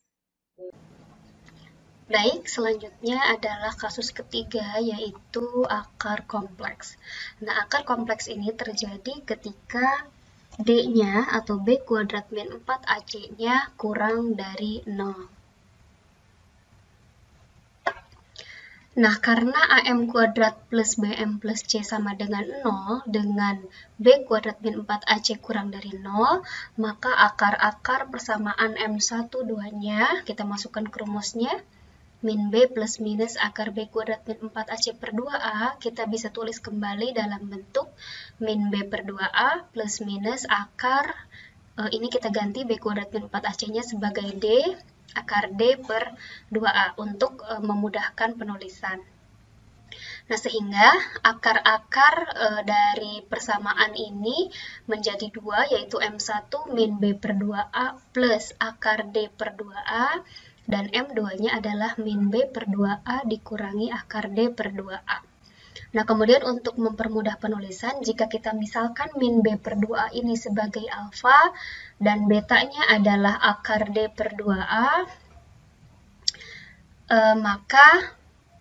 Baik, selanjutnya adalah kasus ketiga, yaitu akar kompleks. Nah, akar kompleks ini terjadi ketika D-nya atau B kuadrat min empat A C-nya kurang dari nol. Nah, karena A M kuadrat plus B M plus C sama dengan nol, dengan B kuadrat min empat A C kurang dari nol, maka akar-akar persamaan M satu dua-nya, kita masukkan ke rumusnya, min B plus minus akar B kuadrat min empat A C per dua A, kita bisa tulis kembali dalam bentuk min B per dua A plus minus akar, e, ini kita ganti B kuadrat min empat A C-nya sebagai D, akar D per dua A untuk e, memudahkan penulisan. Nah, sehingga akar-akar e, dari persamaan ini menjadi dua, yaitu M satu min B per dua A plus akar D per dua A, dan M dua-nya adalah min B per dua A dikurangi akar D per dua A. Nah, kemudian untuk mempermudah penulisan, jika kita misalkan min B per dua A ini sebagai alfa dan betanya adalah akar D per dua A, eh, maka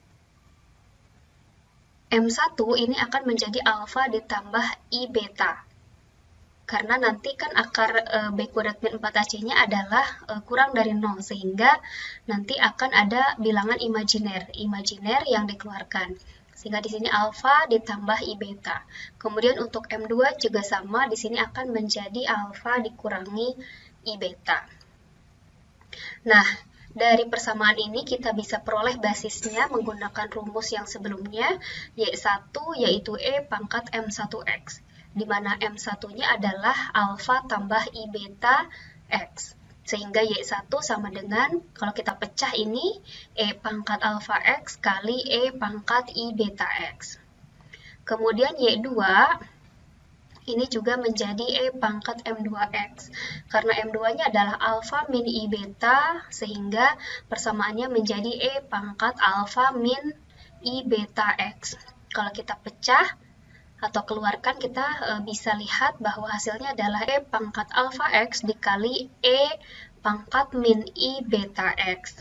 M satu ini akan menjadi alfa ditambah I beta. Karena nanti kan akar e, B kuadrat min empat A C-nya adalah e, kurang dari nol, sehingga nanti akan ada bilangan imajiner, imajiner yang dikeluarkan. Sehingga di sini alfa ditambah I beta. Kemudian untuk M dua juga sama, di sini akan menjadi alfa dikurangi I beta. Nah, dari persamaan ini kita bisa peroleh basisnya menggunakan rumus yang sebelumnya, Y satu yaitu E pangkat M satu X. Di mana M satu-nya adalah alfa tambah I beta X. Sehingga Y satu sama dengan, kalau kita pecah ini, E pangkat alfa X kali E pangkat I beta X. Kemudian Y dua, ini juga menjadi E pangkat M dua X. Karena M dua-nya adalah alfa min I beta, sehingga persamaannya menjadi E pangkat alfa min I beta X. Kalau kita pecah, atau keluarkan, kita e, bisa lihat bahwa hasilnya adalah E pangkat alfa X dikali E pangkat min I beta X.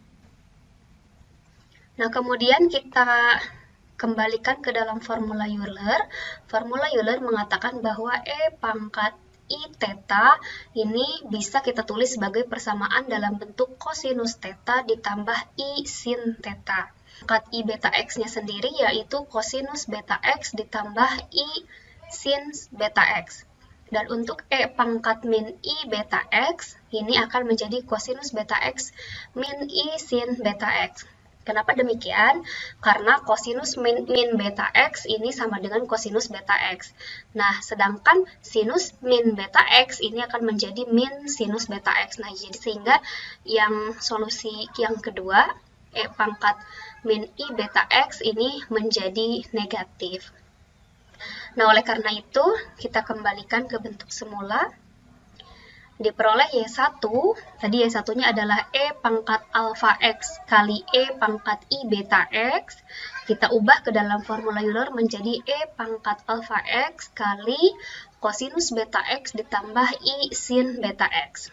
Nah, kemudian kita kembalikan ke dalam formula Euler. Formula Euler mengatakan bahwa E pangkat I theta ini bisa kita tulis sebagai persamaan dalam bentuk kosinus theta ditambah I sin theta. Pangkat I beta X-nya sendiri yaitu kosinus beta X ditambah I sin beta X. Dan untuk E pangkat min I beta X, ini akan menjadi kosinus beta X min I sin beta X. Kenapa demikian? Karena kosinus min, min beta X ini sama dengan kosinus beta X. Nah, sedangkan sinus min beta X ini akan menjadi min sinus beta X. Nah, jadi sehingga yang solusi yang kedua, E pangkat min I beta X ini menjadi negatif. Nah, oleh karena itu, kita kembalikan ke bentuk semula. Diperoleh Y satu, tadi Y satu-nya adalah E pangkat alfa X kali E pangkat I beta X. Kita ubah ke dalam formula Euler menjadi E pangkat alfa X kali kosinus beta X ditambah I sin beta X.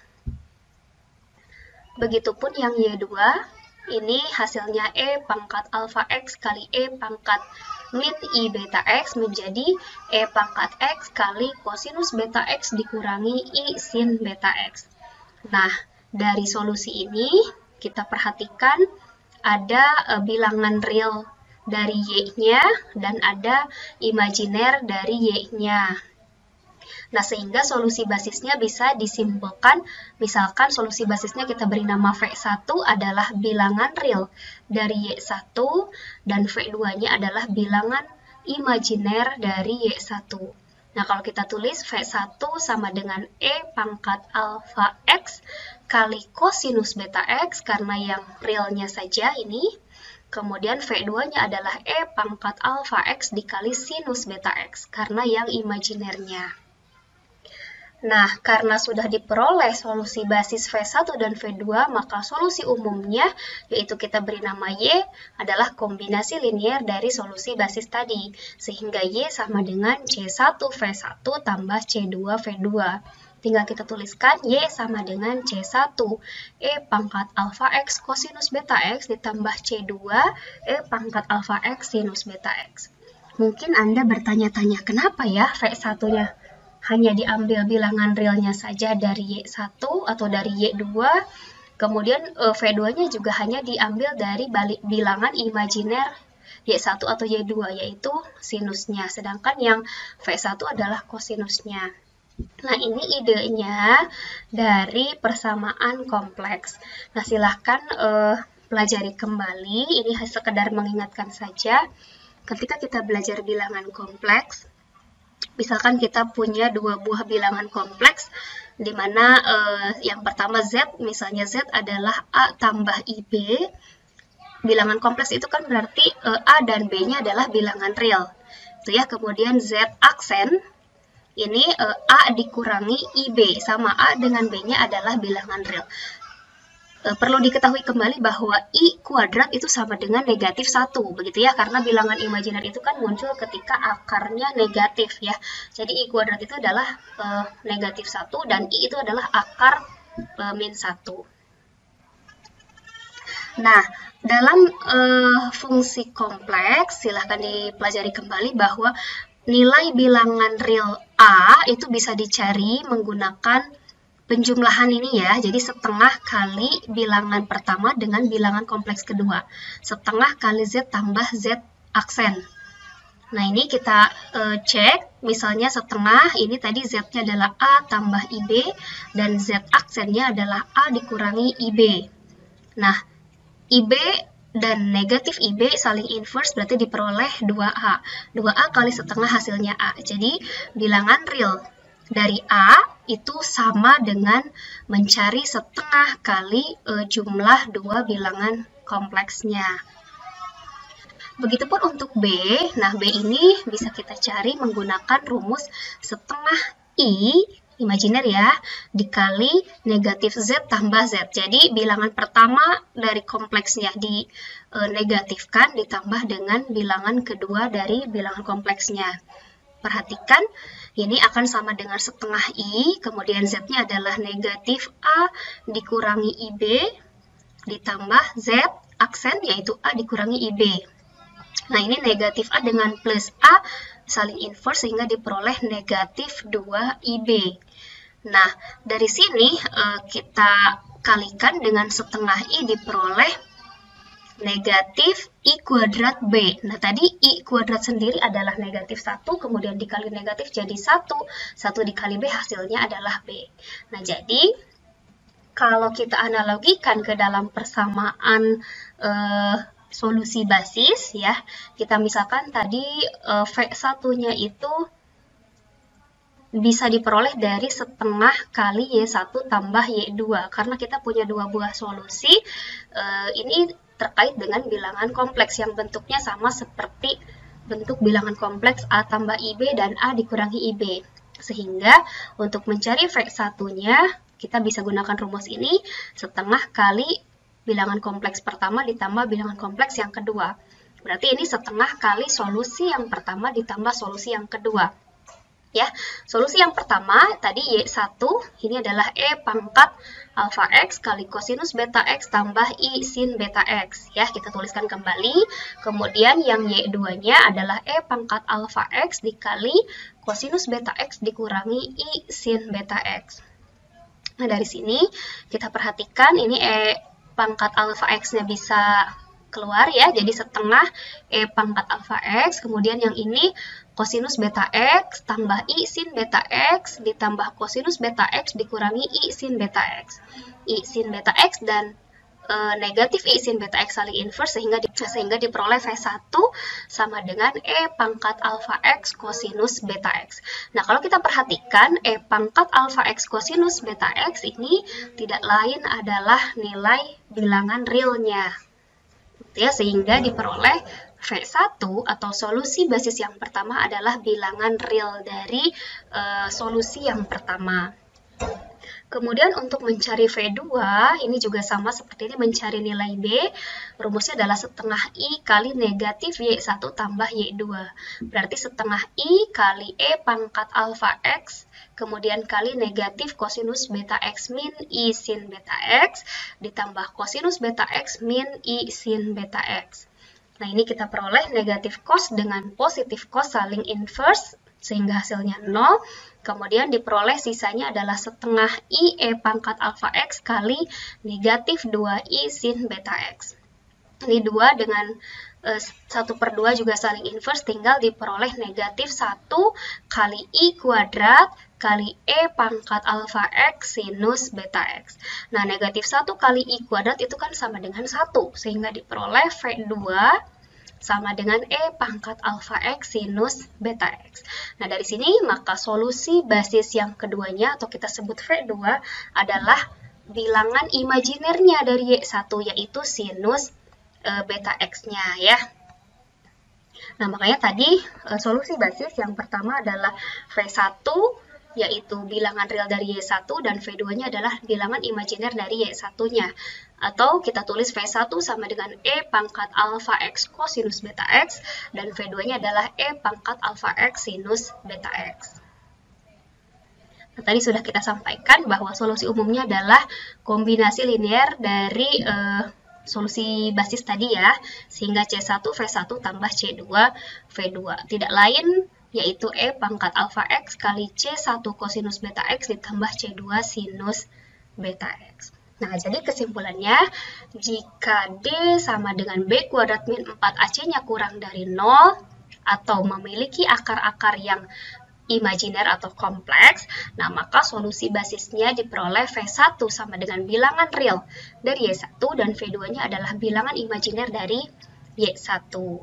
Begitupun yang Y dua, ini hasilnya E pangkat alfa X kali E pangkat min I beta X menjadi E pangkat X kali kosinus beta X dikurangi I sin beta X. Nah, dari solusi ini kita perhatikan ada e, bilangan real dari Y-nya dan ada imajiner dari Y-nya. Nah, sehingga solusi basisnya bisa disimpulkan, misalkan solusi basisnya kita beri nama V satu adalah bilangan real dari Y satu, dan V dua-nya adalah bilangan imajiner dari Y satu. Nah, kalau kita tulis V satu sama dengan E pangkat alfa X kali kosinus beta X, karena yang realnya saja ini, kemudian V dua-nya adalah E pangkat alfa X dikali sinus beta X, karena yang imajinernya. Nah, karena sudah diperoleh solusi basis V satu dan V dua, maka solusi umumnya, yaitu kita beri nama Y, adalah kombinasi linier dari solusi basis tadi. Sehingga Y sama dengan C satu V satu tambah C dua V dua. Tinggal kita tuliskan Y sama dengan C satu E pangkat alfa X kosinus beta X ditambah C dua E pangkat alfa X sinus beta X. Mungkin Anda bertanya-tanya, kenapa ya V satu-nya hanya diambil bilangan realnya saja dari Y satu atau dari Y dua, kemudian e, V dua-nya juga hanya diambil dari balik bilangan imajiner Y satu atau Y dua, yaitu sinusnya, sedangkan yang V satu adalah kosinusnya. Nah, ini idenya dari persamaan kompleks. Nah, silahkan e, pelajari kembali, ini sekedar mengingatkan saja, ketika kita belajar bilangan kompleks, misalkan kita punya dua buah bilangan kompleks, di mana eh, yang pertama Z, misalnya Z adalah A tambah I B. Bilangan kompleks itu kan berarti eh, A dan B-nya adalah bilangan real. Itu ya, kemudian Z aksen, ini eh, A dikurangi I B, sama A dengan B-nya adalah bilangan real. Perlu diketahui kembali bahwa I kuadrat itu sama dengan negatif satu, begitu ya, karena bilangan imajiner itu kan muncul ketika akarnya negatif ya. Jadi I kuadrat itu adalah e, negatif satu dan I itu adalah akar e, min satu. Nah, dalam e, fungsi kompleks, silahkan dipelajari kembali bahwa nilai bilangan real A itu bisa dicari menggunakan penjumlahan ini ya, jadi setengah kali bilangan pertama dengan bilangan kompleks kedua. Setengah kali Z tambah Z aksen. Nah, ini kita e, cek, misalnya setengah, ini tadi Z-nya adalah A tambah I B, dan Z aksennya adalah A dikurangi I B. Nah, I B dan negatif I B saling inverse, berarti diperoleh dua A. dua A kali setengah hasilnya A. Jadi, bilangan real dari A itu sama dengan mencari setengah kali e, jumlah dua bilangan kompleksnya. Begitupun untuk B, nah B ini bisa kita cari menggunakan rumus setengah I, imajiner ya, dikali negatif Z tambah Z. Jadi bilangan pertama dari kompleksnya dinegatifkan ditambah dengan bilangan kedua dari bilangan kompleksnya. Perhatikan, ini akan sama dengan setengah I, kemudian Z-nya adalah negatif A dikurangi I B, ditambah Z aksen, yaitu A dikurangi I B. Nah, ini negatif A dengan plus A saling inverse, sehingga diperoleh negatif dua I B. Nah, dari sini eh, kita kalikan dengan setengah I diperoleh negatif I kuadrat B. Nah, tadi I kuadrat sendiri adalah negatif satu, kemudian dikali negatif jadi satu. satu dikali B hasilnya adalah B. Nah, jadi kalau kita analogikan ke dalam persamaan eh, solusi basis, ya, kita misalkan tadi eh, V satu-nya itu bisa diperoleh dari setengah kali Y satu tambah Y dua. Karena kita punya dua buah solusi, eh, ini terkait dengan bilangan kompleks yang bentuknya sama seperti bentuk bilangan kompleks A tambah I B dan A dikurangi I B. Sehingga untuk mencari V satu-nya, kita bisa gunakan rumus ini, setengah kali bilangan kompleks pertama ditambah bilangan kompleks yang kedua. Berarti ini setengah kali solusi yang pertama ditambah solusi yang kedua. Ya, solusi yang pertama tadi Y satu, ini adalah E pangkat alfa X kali kosinus beta X tambah I sin beta X. Ya, kita tuliskan kembali. Kemudian yang Y dua-nya adalah E pangkat alfa X dikali kosinus beta X dikurangi I sin beta X. Nah, dari sini kita perhatikan ini E pangkat alfa X-nya bisa keluar, ya, jadi setengah E pangkat alfa X, kemudian yang ini kosinus beta X tambah I sin beta X ditambah kosinus beta X dikurangi I sin beta X. I sin beta X dan e, negatif I sin beta X saling inverse sehingga di, sehingga diperoleh V satu sama dengan E pangkat alfa X kosinus beta X. Nah, kalau kita perhatikan E pangkat alfa X kosinus beta X ini tidak lain adalah nilai bilangan realnya. Ya, sehingga diperoleh V satu atau solusi basis yang pertama adalah bilangan real dari e, solusi yang pertama. Kemudian untuk mencari V dua, ini juga sama seperti ini, mencari nilai B, rumusnya adalah setengah I kali negatif Y satu tambah Y dua. Berarti setengah I kali E pangkat alfa X, kemudian kali negatif kosinus beta X min I sin beta X, ditambah kosinus beta X min I sin beta X. Nah, ini kita peroleh negatif cos dengan positif cos saling inverse, sehingga hasilnya nol. Kemudian diperoleh sisanya adalah setengah I E pangkat alfa X kali negatif dua I sin beta X. Ini dua dengan eh, satu per dua juga saling inverse, tinggal diperoleh negatif satu kali I kuadrat kali E pangkat alfa X sinus beta X. Nah, negatif satu kali I kuadrat itu kan sama dengan satu, sehingga diperoleh V dua sama dengan E pangkat alfa X sinus beta X. Nah, dari sini maka solusi basis yang keduanya atau kita sebut V dua adalah bilangan imajinernya dari Y satu, yaitu sinus e, beta X-nya, ya. Nah, makanya tadi e, solusi basis yang pertama adalah V satu, yaitu bilangan real dari Y satu, dan V dua-nya adalah bilangan imajiner dari Y satu-nya. Atau kita tulis V satu sama dengan E pangkat alfa X kosinus beta X, dan V dua-nya adalah E pangkat alfa X sinus beta X. Nah, tadi sudah kita sampaikan bahwa solusi umumnya adalah kombinasi linear dari eh, solusi basis tadi, ya, sehingga C satu V satu tambah C dua V dua. Tidak lain yaitu E pangkat alfa X kali C satu kosinus beta X ditambah C dua sinus beta X. Nah, jadi kesimpulannya, jika D sama dengan B kuadrat min empat A C-nya kurang dari nol, atau memiliki akar-akar yang imajiner atau kompleks, nah maka solusi basisnya diperoleh V satu sama dengan bilangan real dari Y satu, dan V dua-nya adalah bilangan imajiner dari Y satu.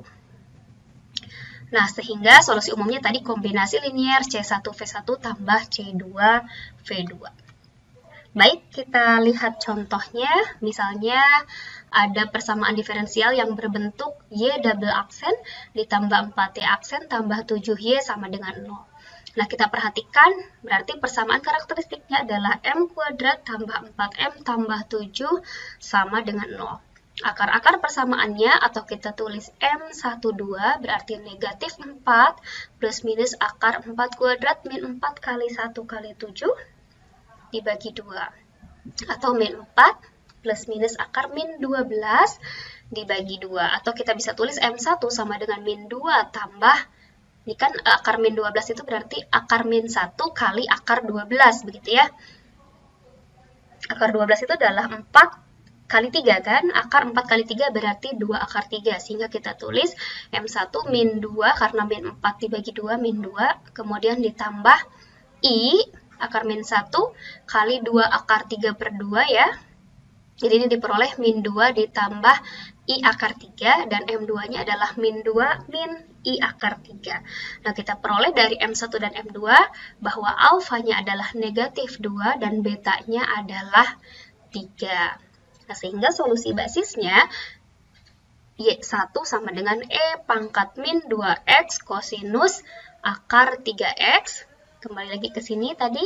Nah, sehingga solusi umumnya tadi kombinasi linear C satu V satu tambah C dua V dua. Baik, kita lihat contohnya. Misalnya ada persamaan diferensial yang berbentuk Y double aksen ditambah empat Y aksen tambah tujuh Y sama dengan nol. Nah, kita perhatikan berarti persamaan karakteristiknya adalah M kuadrat tambah empat M tambah tujuh sama dengan nol. Akar-akar persamaannya atau kita tulis M satu dua berarti negatif empat plus minus akar empat kuadrat min empat kali satu kali tujuh dibagi dua. Atau min empat plus minus akar min dua belas dibagi dua. Atau kita bisa tulis M satu sama dengan min dua tambah, ini kan akar min dua belas itu berarti akar min satu kali akar dua belas, begitu ya. Akar dua belas itu adalah empat kali tiga kan, akar empat kali tiga berarti dua akar tiga, sehingga kita tulis M satu min dua, karena min empat dibagi dua, min dua, kemudian ditambah I, akar min satu, kali dua akar tiga per dua ya. Jadi ini diperoleh min dua ditambah I akar tiga, dan M dua-nya adalah min dua min I akar tiga. Nah, kita peroleh dari M satu dan M dua bahwa alfanya adalah negatif dua dan betanya adalah tiga. Nah, sehingga solusi basisnya Y satu sama dengan E pangkat min dua X kosinus akar tiga X. Kembali lagi ke sini tadi,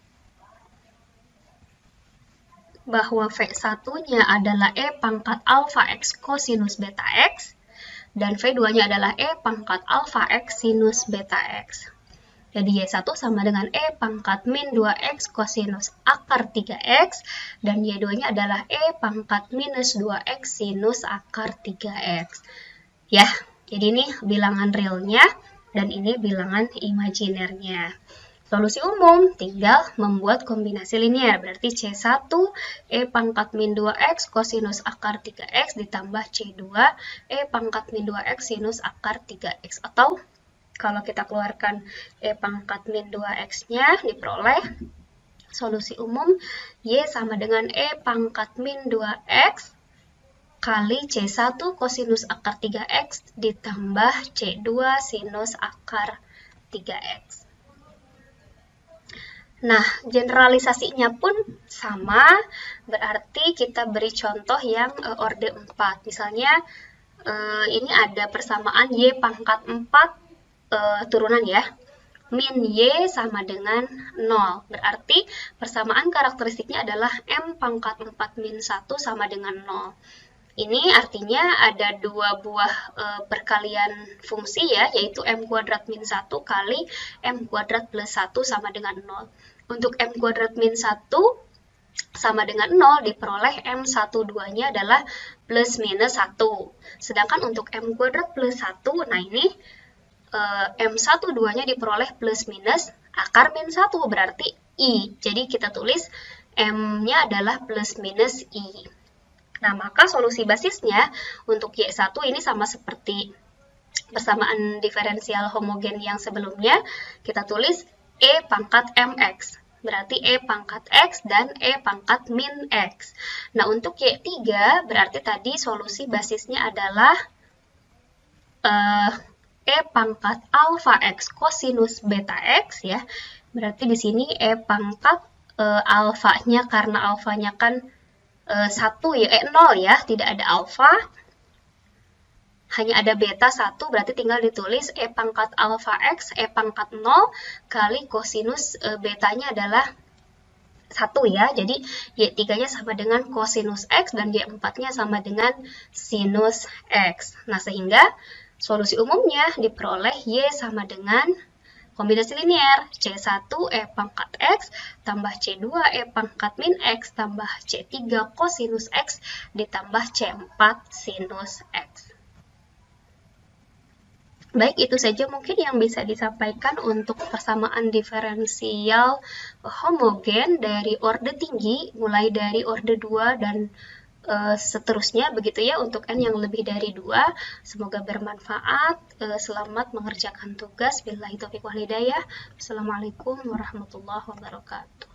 bahwa V satu-nya adalah E pangkat alfa X kosinus beta X, dan V dua-nya adalah E pangkat alfa X sinus beta X. Jadi Y satu sama dengan E pangkat min dua X kosinus akar tiga X, dan Y dua-nya adalah E pangkat minus dua X sinus akar tiga X. Ya, jadi ini bilangan realnya, dan ini bilangan imajinernya. Solusi umum tinggal membuat kombinasi linear, berarti C satu E pangkat min dua X kosinus akar tiga X ditambah C dua E pangkat min dua X sinus akar tiga X. Atau kalau kita keluarkan E pangkat min dua X-nya, diperoleh solusi umum Y sama dengan E pangkat min dua X kali C satu kosinus akar tiga X ditambah C dua sinus akar tiga X. Nah, generalisasinya pun sama, berarti kita beri contoh yang uh, orde empat. Misalnya, uh, ini ada persamaan Y pangkat empat uh, turunan ya. Min Y sama dengan nol. Berarti persamaan karakteristiknya adalah M pangkat empat min satu sama dengan nol. Ini artinya ada dua buah e, perkalian fungsi ya, yaitu M kuadrat min satu kali M kuadrat plus satu sama dengan nol. Untuk M kuadrat min satu sama dengan nol diperoleh M satu dua-nya adalah plus minus satu. Sedangkan untuk M kuadrat plus satu, nah ini e, M satu dua-nya diperoleh plus minus akar min satu, berarti I. Jadi kita tulis M-nya adalah plus minus I. Nah, maka solusi basisnya untuk Y satu ini sama seperti persamaan diferensial homogen yang sebelumnya. Kita tulis E pangkat mx. Berarti E pangkat X dan E pangkat min X. Nah, untuk Y tiga berarti tadi solusi basisnya adalah uh, E pangkat alfa X kosinus beta X ya. Berarti di sini E pangkat uh, alfanya, karena alfanya kan satu ya, eh nol ya, tidak ada alfa, hanya ada beta satu, berarti tinggal ditulis E pangkat alfa X, E pangkat nol kali kosinus e, betanya adalah satu ya, jadi Y tiga-nya sama dengan kosinus X dan Y empat-nya sama dengan sinus X. Nah, sehingga solusi umumnya diperoleh Y sama dengan kombinasi linear C satu E pangkat X tambah C dua E pangkat min X tambah C tiga kosinus X ditambah C empat sinus X. Baik, itu saja mungkin yang bisa disampaikan untuk persamaan diferensial homogen dari orde tinggi, mulai dari orde dua dan Uh, seterusnya begitu ya untuk N yang lebih dari dua. Semoga bermanfaat. Uh, selamat mengerjakan tugas. Billahi taufiq wal hidayah. Assalamualaikum warahmatullahi wabarakatuh.